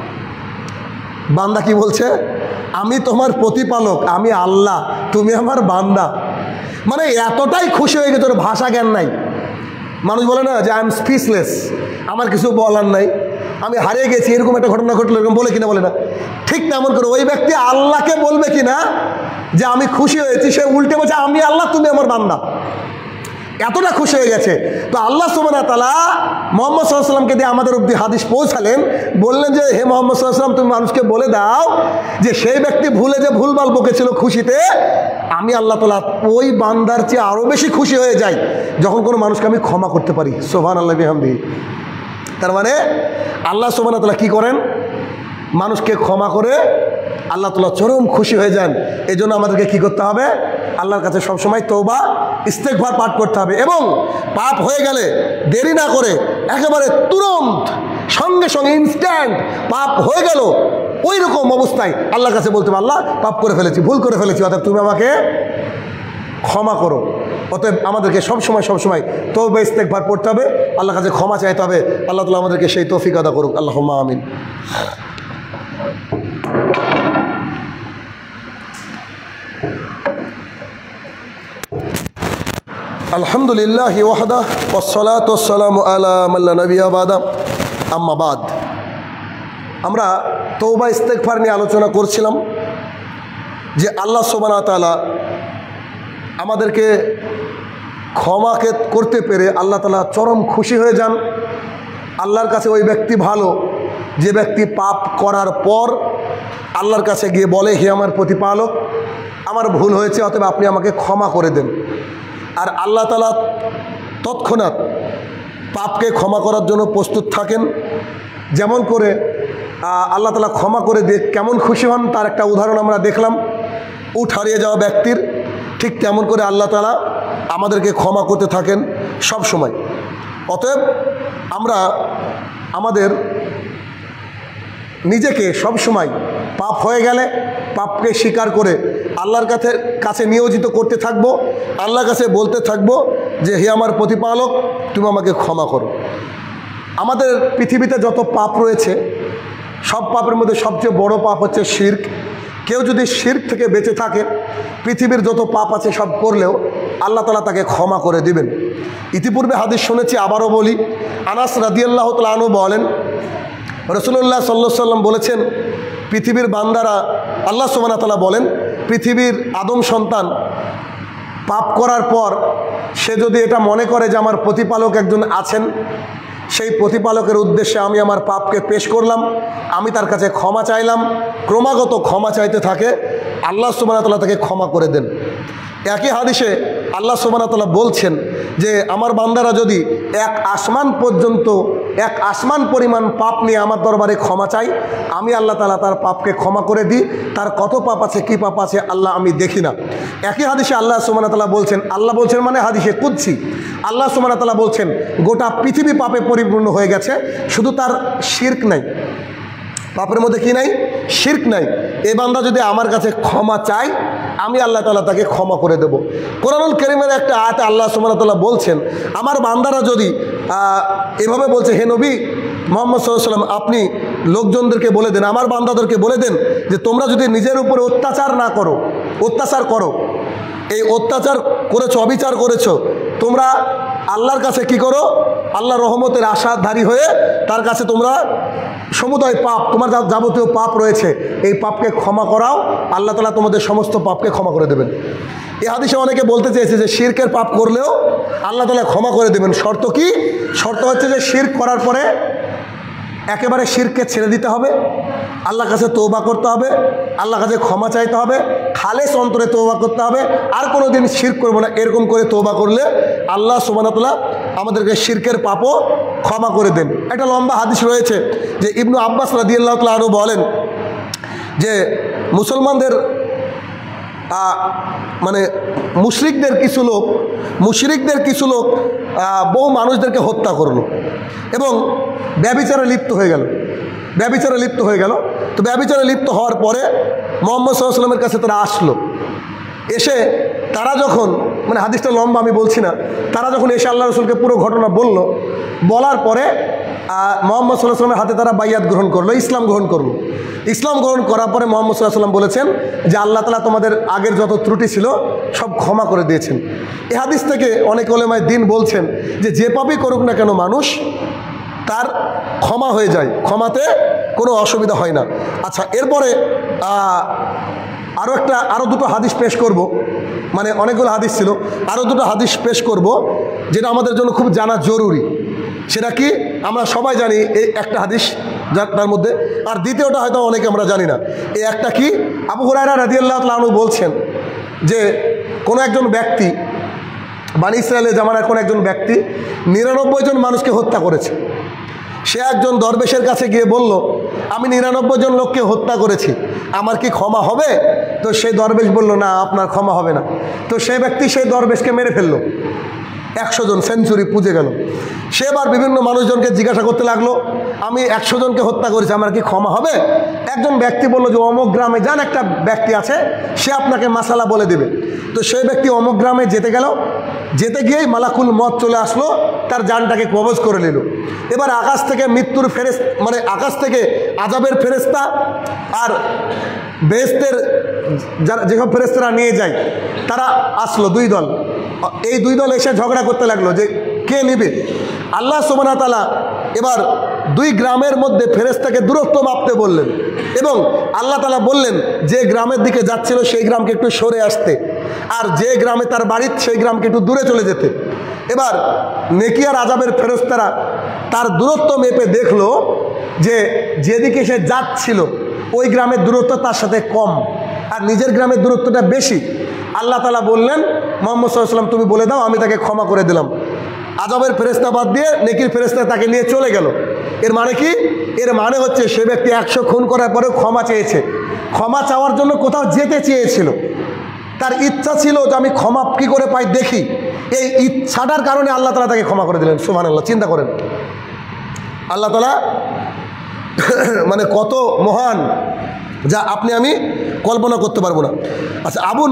বান্দা কি বলছে? আমি তোমার প্রতিপালক, আমি আল্লাহ, তুমি আমার বান্দা। মানে এতটাই খুশি হয়ে গেছে, ওর ভাষা জ্ঞান নাই। মানুষ বলে না যে আই এম স্পিচলেস, আমার কিছু বলার নাই, আমি হারিয়ে গেছি, এরকম একটা ঘটনা ঘটলো, এরকম বলে কিনা? বলে না। ঠিক তেমন করে ওই ব্যক্তি আল্লাহকে বলবে কিনা যে আমি খুশি হয়েছি, সে উল্টে বলছে আমি আল্লাহ, তুমি আমার বান্দা। এতটা খুশি হয়ে গেছে। তো আল্লাহ সুবহানাহু ওয়া তাআলা মুহাম্মদ সাল্লাল্লাহু আলাইহি ওয়াসাল্লামকে দিয়ে আমাদের অবধি হাদিস পৌঁছালেন, বললেন যে হে মুহাম্মদ সাল্লাল্লাহু আলাইহি ওয়াসাল্লাম, তুমি মানুষকে বলে দাও যে সেই ব্যক্তি ভুলে যে ভুলভাল বকেছিল খুশিতে, আমি আল্লাহ তাআলা ওই বান্দার চেয়ে আরও বেশি খুশি হয়ে যাই যখন কোনো মানুষকে আমি ক্ষমা করতে পারি। সুবহানাল্লাহি বিহামদিহি। তার মানে আল্লাহ সুবহানাহু ওয়া তাআলা কী করেন? মানুষকে ক্ষমা করে আল্লাহ তাআলা চরম খুশি হয়ে যান। এই জন্য আমাদেরকে কী করতে হবে? আল্লাহর কাছে সবসময় তওবা ইস্তেগফার পাঠ করতে হবে, এবং পাপ হয়ে গেলে দেরি না করে একেবারে তুরন্ত সঙ্গে সঙ্গে ইনস্ট্যান্ট পাপ হয়ে গেল ওই রকম অবস্থায় আল্লাহর কাছে বলতে হবে, আল্লাহ পাপ করে ফেলেছি, ভুল করে ফেলেছি, অর্থাৎ তুমি আমাকে ক্ষমা করো। অতএব আমাদেরকে সবসময় তওবা ইস্তেগফার পড়তে হবে, আল্লাহর কাছে ক্ষমা চাইতে হবে। আল্লাহ তাআলা আমাদেরকে সেই তৌফিক আদা করুক। আল্লাহুম্মা আমিন। আলহামদুলিল্লাহি ওয়াহদাহ ওয়াসসালাতু ওয়াসসালামু আলা মান লা নাবিয়্যা বাদা, আম্মা বাদ। আমরা তওবা ইস্তেগফার নিয়ে আলোচনা করছিলাম যে আল্লাহ সুবহানাহু ওয়া তাআলা আমাদেরকে ক্ষমাকে করতে পেরে আল্লাহ তাআলা চরম খুশি হয়ে যান। আল্লাহর কাছে ওই ব্যক্তি ভালো যে ব্যক্তি পাপ করার পর আল্লাহর কাছে গিয়ে বলে, হে আমার প্রতিপালক, আমার ভুল হয়েছে, অতএব আপনি আমাকে ক্ষমা করে দেন। আর আল্লাহ তাআলা তৎক্ষণাৎ পাপকে ক্ষমা করার জন্য প্রস্তুত থাকেন। যেমন করে আল্লাহ তাআলা ক্ষমা করে দিয়ে কেমন খুশি হন তার একটা উদাহরণ আমরা দেখলাম উট হারিয়ে যাওয়া ব্যক্তির। ঠিক তেমন করে আল্লাহ তাআলা আমাদেরকে ক্ষমা করতে থাকেন সব সময়। অতএব আমরা আমাদের নিজেকে সব সময় পাপ হয়ে গেলে পাপকে স্বীকার করে আল্লাহর কাছে নিয়োজিত করতে থাকবো, আল্লাহর কাছে বলতে থাকবো যে হে আমার প্রতিপালক, তুমি আমাকে ক্ষমা করো। আমাদের পৃথিবীতে যত পাপ রয়েছে সব পাপের মধ্যে সবচেয়ে বড় পাপ হচ্ছে শিরক। কেউ যদি শিরক থেকে বেঁচে থাকে পৃথিবীর যত পাপ আছে সব করলেও আল্লাহ তাআলা তাকে ক্ষমা করে দিবেন। ইতিপূর্বে হাদিস শুনেছি, আবারও বলি। আনাস রাদিয়াল্লাহু তাআলা আনহু বলেন, রাসূলুল্লাহ সাল্লাল্লাহু আলাইহি ওয়াসাল্লাম বলেছেন, পৃথিবীর বান্দারা, আল্লাহ সুবহানাহু ওয়া তাআলা বলেন, পৃথিবীর আদম সন্তান পাপ করার পর সে যদি এটা মনে করে যে আমার প্রতিপালক একজন আছেন, সেই প্রতিপালকের উদ্দেশ্যে আমি আমার পাপকে পেশ করলাম, আমি তার কাছে ক্ষমা চাইলাম, ক্রমাগত ক্ষমা চাইতে থাকে, আল্লাহ সুবহানাহু ওয়া তাআলা তাকে ক্ষমা করে দেন। একই হাদিসে আল্লাহ সুবহানাহু ওয়া তাআলা বলছেন যে আমার বান্দারা যদি এক আসমান পরিমাণ পাপ নিয়ে আমার দরবারে ক্ষমা চাই, আমি আল্লাহ তাআলা তার পাপকে ক্ষমা করে দিই। তার কত পাপ আছে, কী পাপ আছে আল্লাহ আমি দেখি না। একই হাদিসে আল্লাহ সুবহানাহু ওয়া তাআলা বলছেন, আল্লাহ বলছেন মানে হাদিসে কুদসি, আল্লাহ সুবহানাহু ওয়া তাআলা বলছেন গোটা পৃথিবী পাপে পরিপূর্ণ হয়ে গেছে, শুধু তার শিরক নাই। পাপের মধ্যে কি নাই? শিরক নাই। এই বান্দা যদি আমার কাছে ক্ষমা চায়, আমি আল্লাহ তাআলা তাকে ক্ষমা করে দেব। কোরআনুল কারীমের একটা আয়াতে আল্লাহ সুবহানাহু ওয়া তাআলা বলছেন, আমার বান্দারা যদি এভাবে বলছে, হে নবী মুহাম্মদ সাল্লাল্লাহু আলাইহি ওয়াসাল্লাম, আপনি লোকজনদেরকে বলে দেন, আমার বান্দাদেরকে বলে দেন যে তোমরা যদি নিজের উপরে অত্যাচার করো, এই অত্যাচার করেছো, অবিচার করেছো, তোমরা আল্লাহর কাছে কি করো? আল্লাহর রহমতের আশাধারী হয়ে তার কাছে তোমরা সমুদয় পাপ, তোমার যাবতীয় পাপ রয়েছে, এই পাপকে ক্ষমা করাও, আল্লাহ তাআলা তোমাদের সমস্ত পাপকে ক্ষমা করে দেবেন। এই হাদিসে অনেকে বলতে চেয়েছে যে শিরকের পাপ করলেও আল্লাহ তাআলা ক্ষমা করে দেবেন। শর্ত কি? শর্ত হচ্ছে যে শিরক করার পরে একেবারে শিরককে ছেড়ে দিতে হবে, আল্লাহর কাছে তওবা করতে হবে, আল্লাহর কাছে ক্ষমা চাইতে হবে, খালেস অন্তরে তওবা করতে হবে, আর কোনো দিন শিরক করবো না, এরকম করে তওবা করলে আল্লাহ সুবহানাহু ওয়া তাআলা আমাদেরকে শিরকের পাপও ক্ষমা করে দেন। একটা লম্বা হাদিস রয়েছে যে ইবনু আব্বাস রাদিয়াল্লাহু তাআলা আনহু বলেন যে মুসলমানদের মানে মুশরিকদের কিছু লোক বহু মানুষদেরকে হত্যা করলো এবং ব্যভিচারে লিপ্ত হয়ে গেল। তো ব্যভিচারে লিপ্ত হওয়ার পরে মুহাম্মদ সাল্লাল্লাহু আলাইহি ওয়াসাল্লামের কাছে তারা আসলো। এসে তারা যখন, মানে হাদিসটা লম্বা আমি বলছি না, তারা যখন এসে আল্লাহ রাসূলকে পুরো ঘটনা বলার পরে মুহাম্মদ সাল্লাল্লাহু আলাইহি ওয়াসাল্লামের হাতে তারা বাইয়াত গ্রহণ করলো, ইসলাম গ্রহণ করার পরে মুহাম্মদ সাল্লাল্লাহু আলাইহি ওয়াসাল্লাম বলেছেন যে আল্লাহ তাআলা তোমাদের আগের যত ত্রুটি ছিল সব ক্ষমা করে দিয়েছেন। এই হাদিস থেকে অনেক উলামায়ে দ্বীন বলছেন যে পাপই করুক না কেন মানুষ, তার ক্ষমা হয়ে যায়, ক্ষমাতে কোনো অসুবিধা হয় না। আচ্ছা, এরপরে আরও দুটো হাদিস পেশ করব। মানে অনেকগুলো হাদিস ছিল, আরও দুটো হাদিস পেশ করব যেটা আমাদের জন্য খুব জানা জরুরি। সেটা কি আমরা সবাই জানি, এই একটা হাদিস তার মধ্যে, আর দ্বিতীয়টা হয়তো অনেকে আমরা জানি না। এই একটা কি, আবু হুরায়রা রাদিয়াল্লাহু তাআলা আনহু বলছেন যে কোনো একজন ব্যক্তি, বানী ইসরায়েলের জামানার কোনো একজন ব্যক্তি 99 জন মানুষকে হত্যা করেছে। সে একজন দরবেশের কাছে গিয়ে বলল, আমি 99 জন লোককে হত্যা করেছি, আমার কি ক্ষমা হবে? তো সেই দরবেশ বলল, না, আপনার ক্ষমা হবে না। তো সেই ব্যক্তি সেই দরবেশকে মেরে ফেললো, 100 জন, সেঞ্চুরি পুজে গেল। সে এবার বিভিন্ন মানুষজনকে জিজ্ঞাসা করতে লাগলো, আমি 100 জনকে হত্যা করেছি, আমার কি ক্ষমা হবে? একজন ব্যক্তি বলল যে অমুক গ্রামে যান, একটা ব্যক্তি আছে, সে আপনাকে মাসালা বলে দেবে। তো সেই ব্যক্তি অমুক গ্রামে যেতে গেল, যেতে গিয়েই মালাকুল মত চলে আসলো, তার জানটাকে কবজ করে নিল। এবার আকাশ থেকে মৃত্যুর ফেরেশতা, মানে আকাশ থেকে আযাবের ফেরেশতা আর বেহেশতের যেসব ফেরেশতারা নিয়ে যায়, তারা আসলো 2 দল। এই 2 দল এসে ঝগড়া করতে লাগলো যে কে নেবে। আল্লাহ সুবহানাহু ওয়া তাআলা এবার 2 গ্রামের মধ্যে ফেরেশতাকে দূরত্ব মাপতে বললেন, এবং আল্লাহ তাআলা বললেন যে গ্রামের দিকে যাচ্ছিল সেই গ্রামকে একটু সরে আসতে, আর যে গ্রামে তার বাড়ি সেই গ্রামকে একটু দূরে চলে যেতে। এবার নেকি আর আযাবের ফেরেশতারা তার দূরত্ব মেপে দেখলো যে যেদিকে সে যাচ্ছিল ওই গ্রামের দূরত্ব তার সাথে কম, আর নিজের গ্রামের দূরত্বটা বেশি। আল্লাহ তাআলা বললেন, মুহাম্মদ সাল্লাল্লাহু আলাইহি ওয়াসাল্লাম তুমি বলে দাও, আমি তাকে ক্ষমা করে দিলাম। আযাবের ফেরেশতা বাদ দিয়ে নেকির ফেরেশতা তাকে নিয়ে চলে গেল। এর মানে কি? এর মানে হচ্ছে সে ব্যক্তি 100 খুন করার পরেও ক্ষমা চেয়েছে। ক্ষমা চাওয়ার জন্য কোথাও যেতে চেয়েছিল, তার ইচ্ছা ছিল যে আমি ক্ষমা কী করে পাই দেখি। এই ইচ্ছাটার কারণে আল্লাহ তাআলা তাকে ক্ষমা করে দিলেন। সুবহানাল্লাহ, চিন্তা করেন আল্লাহ তাআলা মানে কত মহান, যা আপনি আমি কল্পনা করতে পারবো না। আচ্ছা, আবু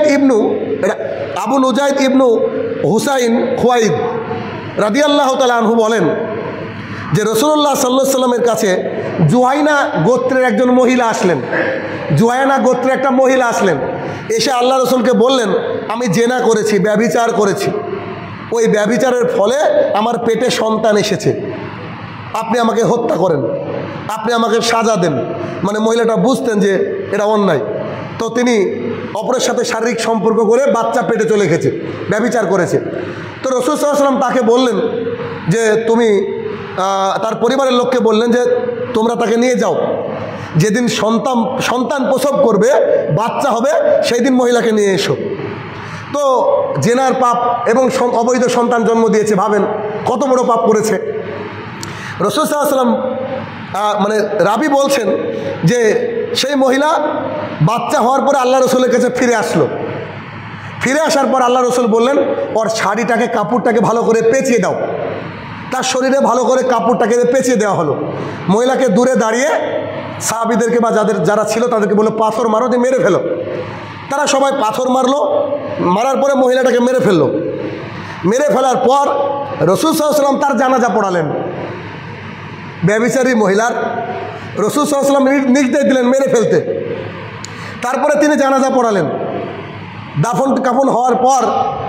নুজাইদ ইবনু হুসাইন খুয়াইদ রাদিয়াল্লাহু তাআলা আনহু বলেন যে রাসূলুল্লাহ সাল্লাল্লাহু আলাইহি সাল্লামের কাছে জুহাইনা গোত্রের একজন মহিলা আসলেন। জুহাইনা গোত্রের একটা মহিলা আসলেন, এসে আল্লাহ রাসূলকে বললেন, আমি জেনা করেছি, ব্যভিচার করেছি, ওই ব্যভিচারের ফলে আমার পেটে সন্তান এসেছে, আপনি আমাকে হত্যা করেন, আপনি আমাকে সাজা দেন। মানে মহিলাটা বুঝতেন যে এটা অন্যায়, তো তিনি অপরের সাথে শারীরিক সম্পর্ক করে বাচ্চা পেটে চলে গেছে, ব্যভিচার করেছে। তো রাসূল সাল্লাল্লাহু আলাইহি ওয়াসাল্লাম তাকে বললেন যে তুমি, তার পরিবারের লোককে বললেন যে তোমরা তাকে নিয়ে যাও, যেদিন সন্তান প্রসব করবে, বাচ্চা হবে, সেই দিন মহিলাকে নিয়ে এসো। তো জেনার পাপ এবং অবৈধ সন্তান জন্ম দিয়েছে, ভাবেন কত বড় পাপ করেছে। রাসূল সাল্লাল্লাহু আলাইহি ওয়াসাল্লাম মানে রাবি বলছেন যে সেই মহিলা বাচ্চা হওয়ার পরে আল্লাহ রসুলের কাছে ফিরে আসলো। ফিরে আসার পর আল্লাহ রসুল বললেন, ওর শাড়িটাকে, কাপড়টাকে ভালো করে পেঁচিয়ে দাও। তার শরীরে ভালো করে কাপড়টাকে পেঁচিয়ে দেওয়া হলো। মহিলাকে দূরে দাঁড়িয়ে সাহাবীদেরকে বা যারা ছিল তাদেরকে বললো, পাথর মারো, দিয়ে মেরে ফেলো। তারা সবাই পাথর মারলো, মারার পরে মহিলাটাকে মেরে ফেললো। মেরে ফেলার পর রাসূল সাল্লাল্লাহু আলাইহি ওয়াসাল্লাম তার জানাজা পড়ালেন। ব্যভিচারী মহিলার রাসূল সাল্লাল্লাহু আলাইহি ওয়াসাল্লাম নির্দেশ দিলেন মেরে ফেলতে। তারপরে তিনি জানাজা পড়ালেন। দাফন কাফন হওয়ার পর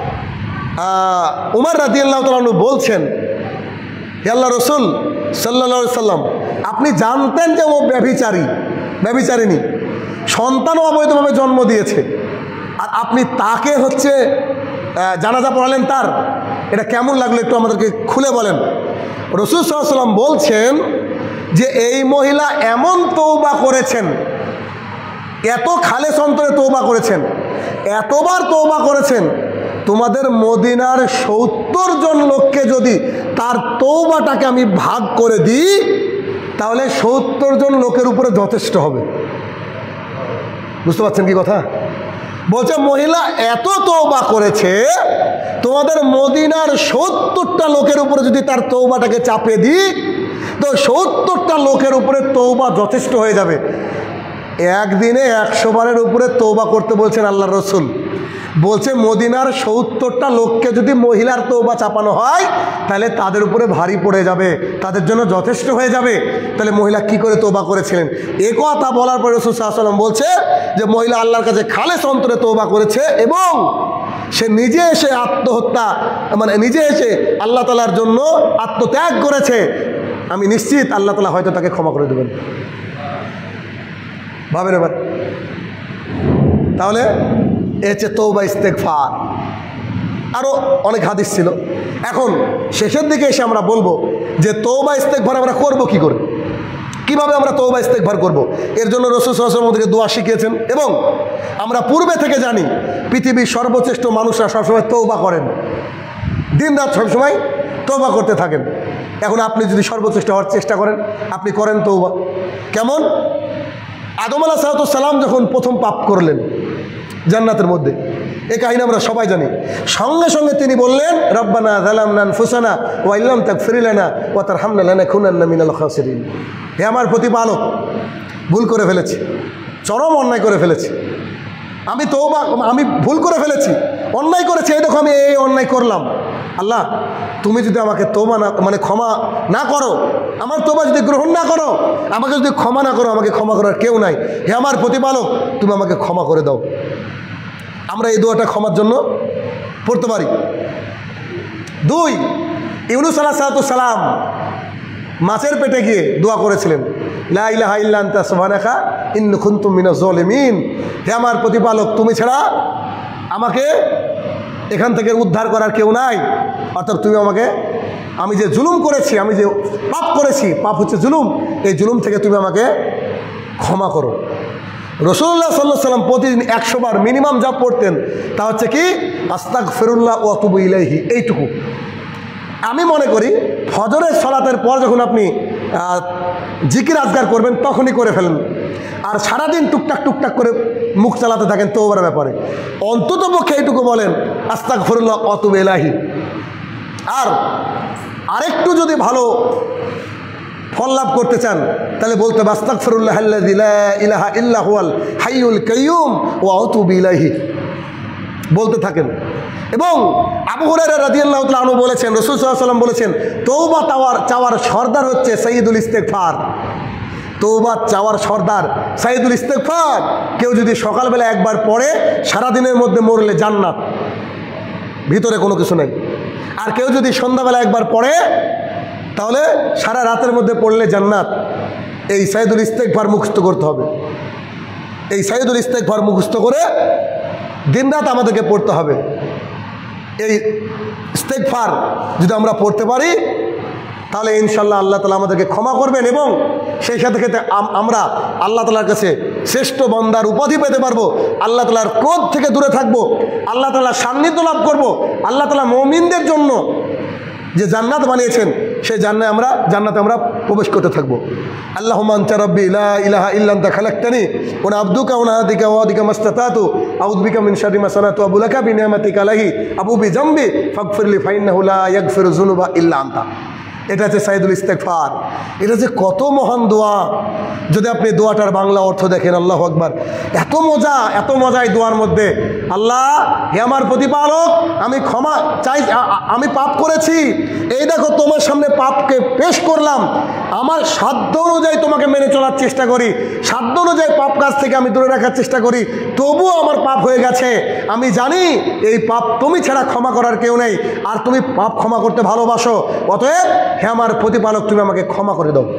উমর রাদিয়াল্লাহু তাআলা আনহু বলছেন, হে আল্লাহ রসুল সাল্লাল্লাহু আলাইহি ওয়াসাল্লাম, আপনি জানতেন যে ও ব্যভিচারিণী, সন্তানও অবৈধভাবে জন্ম দিয়েছে, আর আপনি তাকে হচ্ছে জানাজা পড়ালেন তার, এটা কেমন লাগলো একটু আমাদেরকে খুলে বলেন। রাসূল সাল্লাল্লাহু আলাইহি ওয়াসাল্লাম বলছেন যে এই মহিলা এমন তওবা করেছেন, এত খালেস অন্তরে তওবা করেছেন, এতবার তওবা করেছেন, তোমাদের মদিনার 70 জন লোককে যদি তার তওবাটাকে আমি ভাগ করে দিই, তাহলে 70 জন লোকের উপরে যথেষ্ট হবে। বুঝতে পারছেন কি কথা বলছে? মহিলা এত তওবা করেছে, তোমাদের মদিনার 70টা লোকের উপরে যদি তার তওবাটাকে চাপিয়ে দিই, তো 70টা লোকের উপরে তওবা যথেষ্ট হয়ে যাবে। একদিনে 100 বারের উপরে তওবা করতে বলছেন আল্লাহ রসুল। বলছে মদিনার 70টা লোককে যদি মহিলার তওবা চাপানো হয়, তাহলে তাদের উপরে ভারী পড়ে যাবে, তাদের জন্য যথেষ্ট হয়ে যাবে। তাহলে মহিলা কি করে তওবা করেছিলেন? এ কথা বলার পরে রাসূল সাল্লাল্লাহু আলাইহি ওয়াসাল্লাম বলছে যে মহিলা আল্লাহর কাছে খালেস অন্তরে তওবা করেছে, এবং সে নিজে এসে আত্মহত্যা, মানে নিজে এসে আল্লাহ তাআলার জন্য আত্মত্যাগ করেছে। আমি নিশ্চিত আল্লাহ তাআলা হয়তো তাকে ক্ষমা করে দেবেন। ভাবেন এবার। তাহলে হচ্ছে তওবা ইস্তেগফার। আরও অনেক হাদিস ছিল। এখন শেষের দিকে এসে আমরা বলবো যে তওবা ইস্তেগফার আমরা করব কি করে, কিভাবে আমরা তওবা ইস্তেগফার করব। এর জন্য রাসূল সাল্লাল্লাহু আলাইহি ওয়াসাল্লাম আমাদেরকে দোয়া শিখিয়েছেন এবং আমরা পূর্বে থেকে জানি পৃথিবীর সর্বশ্রেষ্ঠ মানুষরা সবসময় তওবা করেন, দিন রাত সবসময় তওবা করতে থাকেন। এখন আপনি যদি সর্বশ্রেষ্ঠ হওয়ার চেষ্টা করেন, আপনি করেন তওবা। কেমন? আদম আলাইহিস সালাম যখন প্রথম পাপ করলেন জান্নাতের মধ্যে, এই কাহিনী আমরা সবাই জানি, সঙ্গে সঙ্গে তিনি বললেন রব্বানা যালামনা আনফুসানা ওয়া ইল্লাম তাগফির লানা ওয়া তারহামনা লানাকুনান্না মিনাল খাসিরিন। হে আমার প্রতিপালক, ভুল করে ফেলেছি, চরম অন্যায় করে ফেলেছি, আমি ভুল করে ফেলেছি, অন্যায় করেছি, এই দেখো আমি এই অন্যায় করলাম। আল্লাহ, তুমি যদি আমাকে তওবা না ক্ষমা না করো, আমার তওবা যদি গ্রহণ না করো, আমাকে যদি ক্ষমা না করো, আমাকে ক্ষমা করার কেউ নাই। হে আমার প্রতিপালক, তুমি আমাকে ক্ষমা করে দাও। আমরা এই দোয়াটা ক্ষমার জন্য পড়তে পারি। 2, ইউনূস আলাইহিস সালাম মাছের পেটে গিয়ে দোয়া করেছিলেন, লা ইলাহা ইল্লা আনতা সুবহানাকা ইন্নী কুনতু মিনাজ জালিমিন। হে আমার প্রতিপালক, তুমি ছাড়া আমাকে এখান থেকে উদ্ধার করার কেউ নাই। অর্থাৎ তুমি আমাকে, আমি যে জুলুম করেছি, আমি যে পাপ করেছি, পাপ হচ্ছে জুলুম, এই জুলুম থেকে তুমি আমাকে ক্ষমা করো। রাসূলুল্লাহ সাল্লাল্লাহু আলাইহি ওয়াসাল্লাম প্রতিদিন 100 বার মিনিমাম যা পড়তেন তা হচ্ছে কি আস্তাগফিরুল্লাহ ওয়া আতুবু ইলাইহি, এইটুকু। আমি মনে করি ফজরের সালাতের পর যখন আপনি জিকির আজকার করবেন তখনই করে ফেলেন, আর সারাদিন টুকটাক টুকটাক করে মুখ চালাতে থাকেন তওবার ব্যাপারে, অন্তত পক্ষে এইটুকু বলেন আস্তাগফিরুল্লাহ ওয়া আতুবু ইলাইহি। আর আরেকটু যদি ভালো ফল লাভ করতে চান তাহলে বলতে হবে আস্তাগফিরুল্লাহাল্লাযী লা ইলাহা ইল্লা হুয়াল হাইয়ুল কাইয়্যুম ওয়া আতুবু ইলাইহি, বলতে থাকেন। এবং আবু হুরায়রা রাদিয়াল্লাহু তাআলা আনহু বলেছেন, রাসূল সাল্লাল্লাহু আলাইহি ওয়াসাল্লাম বলেছেন, তওবা চাওয়ার সর্দার হচ্ছে সাইয়্যিদুল ইস্তেগফার। তওবা চাওয়ার সর্দার সাইয়্যিদুল ইস্তেগফার। কেউ যদি সকালবেলা একবার পড়ে সারাদিনের মধ্যে মরলে জান্নাত, ভিতরে কোনো কিছু নেই। আর কেউ যদি সন্ধ্যাবেলা একবার পড়ে তাহলে সারা রাতের মধ্যে পড়লে জান্নাত। এই সাইয়্যিদুল ইস্তেগফার মুখস্থ করতে হবে। এই সাইয়্যিদুল ইস্তেগফার মুখস্থ করে দিনরাত আমাদেরকে পড়তে হবে। এই ইস্তেগফার যদি আমরা পড়তে পারি তাহলে ইনশাল্লাহ আল্লাহ তাআলা আমাদেরকে ক্ষমা করবেন এবং সেই সাথে সাথে আমরা আল্লাহ তাআলার কাছে শ্রেষ্ঠ বান্দার উপাধি পেতে পারবো। আল্লাহ তাআলার ক্রোধ থেকে দূরে থাকবো, আল্লাহ তাআলার সান্নিধ্য লাভ করবো। আল্লাহ তাআলা মুমিনদের জন্য যে জান্নাত বানিয়েছেন সেই জান্নাতে আমরা প্রবেশ করতে থাকবো। আল্লাহুম্মা আনতা রাব্বি লা ইলাহা ইল্লা আনতা খালাকতানি ওয়া আনা আবদুকা ওয়া নাদিকা ওয়া আদিকা মাসতাতাতু আউযু বিকা মিন শাররি মা সানাতু আবু লাকা বিনিয়ামাতিকা আলাইহি আবু বিজামবি ফাগফিরলি ফাইন্নাহু লা ইয়াগফিরু যুনুবা ইল্লা আনতা। এটা হচ্ছে সাইয়্যিদুল ইস্তেগফার। এটা যে কত মহান দোয়া, যদি আপনি দোয়াটার বাংলা অর্থ দেখেন, আল্লাহু আকবার, এত মজা এই দোয়ার মধ্যে। আল্লাহ, হে আমার প্রতিপালক, আমি ক্ষমা চাই, আমি পাপ করেছি, এই দেখো তোমার সামনে পাপকে পেশ করলাম, আমার সাধ্য অনুযায়ী তোমাকে মেনে চলার চেষ্টা করি, সাধ্য অনুযায়ী পাপ কাজ থেকে আমি দূরে রাখার চেষ্টা করি, তবুও আমার পাপ হয়ে গেছে। আমি জানি এই পাপ তুমি ছাড়া ক্ষমা করার কেউ নেই, আর তুমি পাপ ক্ষমা করতে ভালোবাসো, অতএব হে আমার প্রতিপালক তুমি আমাকে ক্ষমা করে দাও।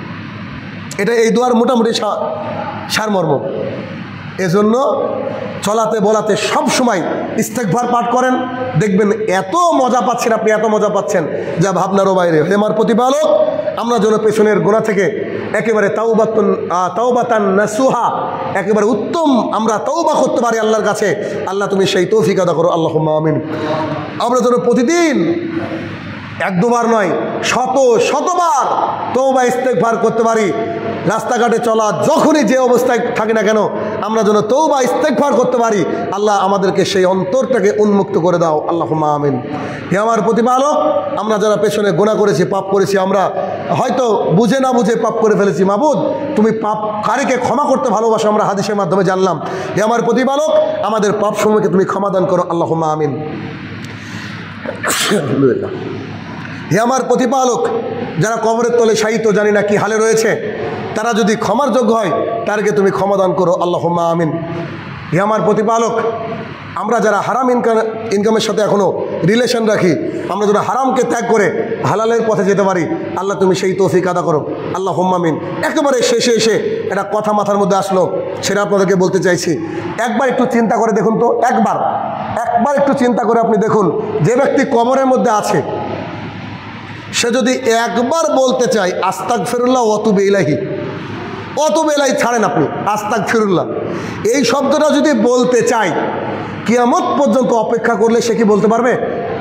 এটা এই দোয়ার মোটামুটি সারমর্ম। এজন্য চলাতে বলাতে সব সময় ইস্তেগফার পাঠ করেন, দেখবেন এত মজা পাচ্ছেন, আপনি এত মজা পাচ্ছেন যা ভাবনারও বাইরে। হে আমার প্রতিপালক, আমরা যেন পেছনের গোনা থেকে একেবারে তাওবাতান নাসুহা, একেবারে উত্তম আমরা তওবা করতে পারি আল্লাহর কাছে। আল্লাহ তুমি সেই তৌফিক আদা করো, আল্লাহুম্মা আমিন। আমরা যেন প্রতিদিন 1-2 বার নয়, শতবার তওবা ইস্তেগফার করতে পারি। রাস্তাঘাটে চলা যখনই যে অবস্থায় থাকি না কেন আমরা যেন তওবা ইস্তেগফার করতে পারি। আল্লাহ আমাদেরকে সেই অন্তরটাকে উন্মুক্ত করে দাও, আল্লাহুম্মা আমিন। হে আমার প্রতিপালক, আমরা যারা পেছনে গুনাহ করেছি, পাপ করেছি, আমরা হয়তো বুঝে না বুঝে পাপ করে ফেলেছি, মাবুদ তুমি পাপকারীকে ক্ষমা করতে ভালোবাসো, আমরা হাদিসের মাধ্যমে জানলাম। হে আমার প্রতিপালক, আমাদের পাপ সমূহকে তুমি ক্ষমা দান করো, আল্লাহুম্মা আমিন। আলহামদুলিল্লাহ। হে আমার প্রতিপালক, যারা কবরের তলে শায়িত জানি না কি হালে রয়েছে, তারা যদি ক্ষমার যোগ্য হয় তাদেরকে তুমি ক্ষমা দান করো, আল্লাহুম্মা আমিন। হে আমার প্রতিপালক, আমরা যারা হারাম ইনকামের সাথে এখনও রিলেশন রাখি, আমরা যেন হারামকে ত্যাগ করে হালালের পথে যেতে পারি, আল্লাহ তুমি সেই তৌফিক আদা করো, আল্লাহুম্মা আমিন। একেবারে শেষে এসে একটা কথা মাথার মধ্যে আসলো, সেটা আপনাদেরকে বলতে চাইছি। একবার একটু চিন্তা করে দেখুন তো, একবার একটু চিন্তা করে আপনি দেখুন, যে ব্যক্তি কবরের মধ্যে আছে সে যদি একবার বলতে চায় আস্তাগফিরুল্লাহ ওয়া আতুবু ইলাইহি, অতুবু ইলাইহি ছাড়েন আপনি, আস্তাগফিরুল্লাহ এই শব্দটা যদি বলতে চায়, কিয়ামত পর্যন্ত অপেক্ষা করলে সে কি বলতে পারবে?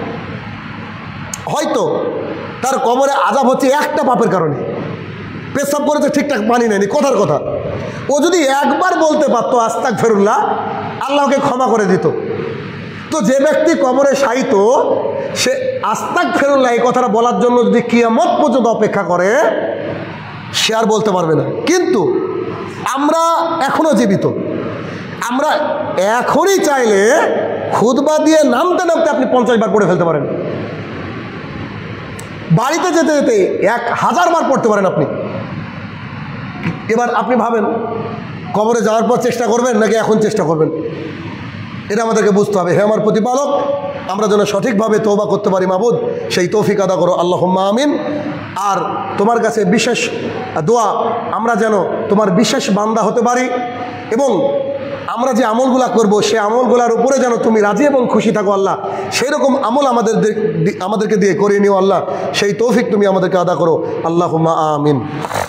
হয়তো তার কবরে আযাব হচ্ছে একটা পাপের কারণে, পেশাব করেছে ঠিকঠাক পানি নেয়নি, কথার কথা। ও যদি একবার বলতে পারতো আস্তাগফিরুল্লাহ, আল্লাহকে ক্ষমা করে দিত। তো যে ব্যক্তি কবরে শায়িত, সে আস্তাগফিরুল্লাহ এই কথাটা বলার জন্য যদি কিয়ামত পর্যন্ত অপেক্ষা করে, সে আর বলতে পারবে না। কিন্তু আমরা এখনো জীবিত, আমরা এখনই চাইলে খুতবা দিয়ে নামতে নামতে আপনি 50 বার পড়ে ফেলতে পারেন, বাড়িতে যেতে যেতে 1000 বার পড়তে পারেন আপনি। এবার আপনি ভাবেন, কবরে যাওয়ার পর চেষ্টা করবেন নাকি এখন চেষ্টা করবেন? এটা আমাদেরকে বুঝতে হবে। হে আমার প্রতিপালক, আমরা যেন সঠিকভাবে তওবা করতে পারি মাবুদ, সেই তৌফিক আদা করো, আল্লাহুম্মা আমিন। আর তোমার কাছে বিশেষ দোয়া, আমরা যেন তোমার বিশেষ বান্দা হতে পারি, এবং আমরা যে আমলগুলা করব সে আমলগুলার উপরে যেন তুমি রাজি এবং খুশি থাকো আল্লাহ। সেই রকম আমল আমাদেরকে দিয়ে করিয়ে নিও আল্লাহ, সেই তৌফিক তুমি আমাদেরকে আদা করো, আল্লাহুম্মা আমিন।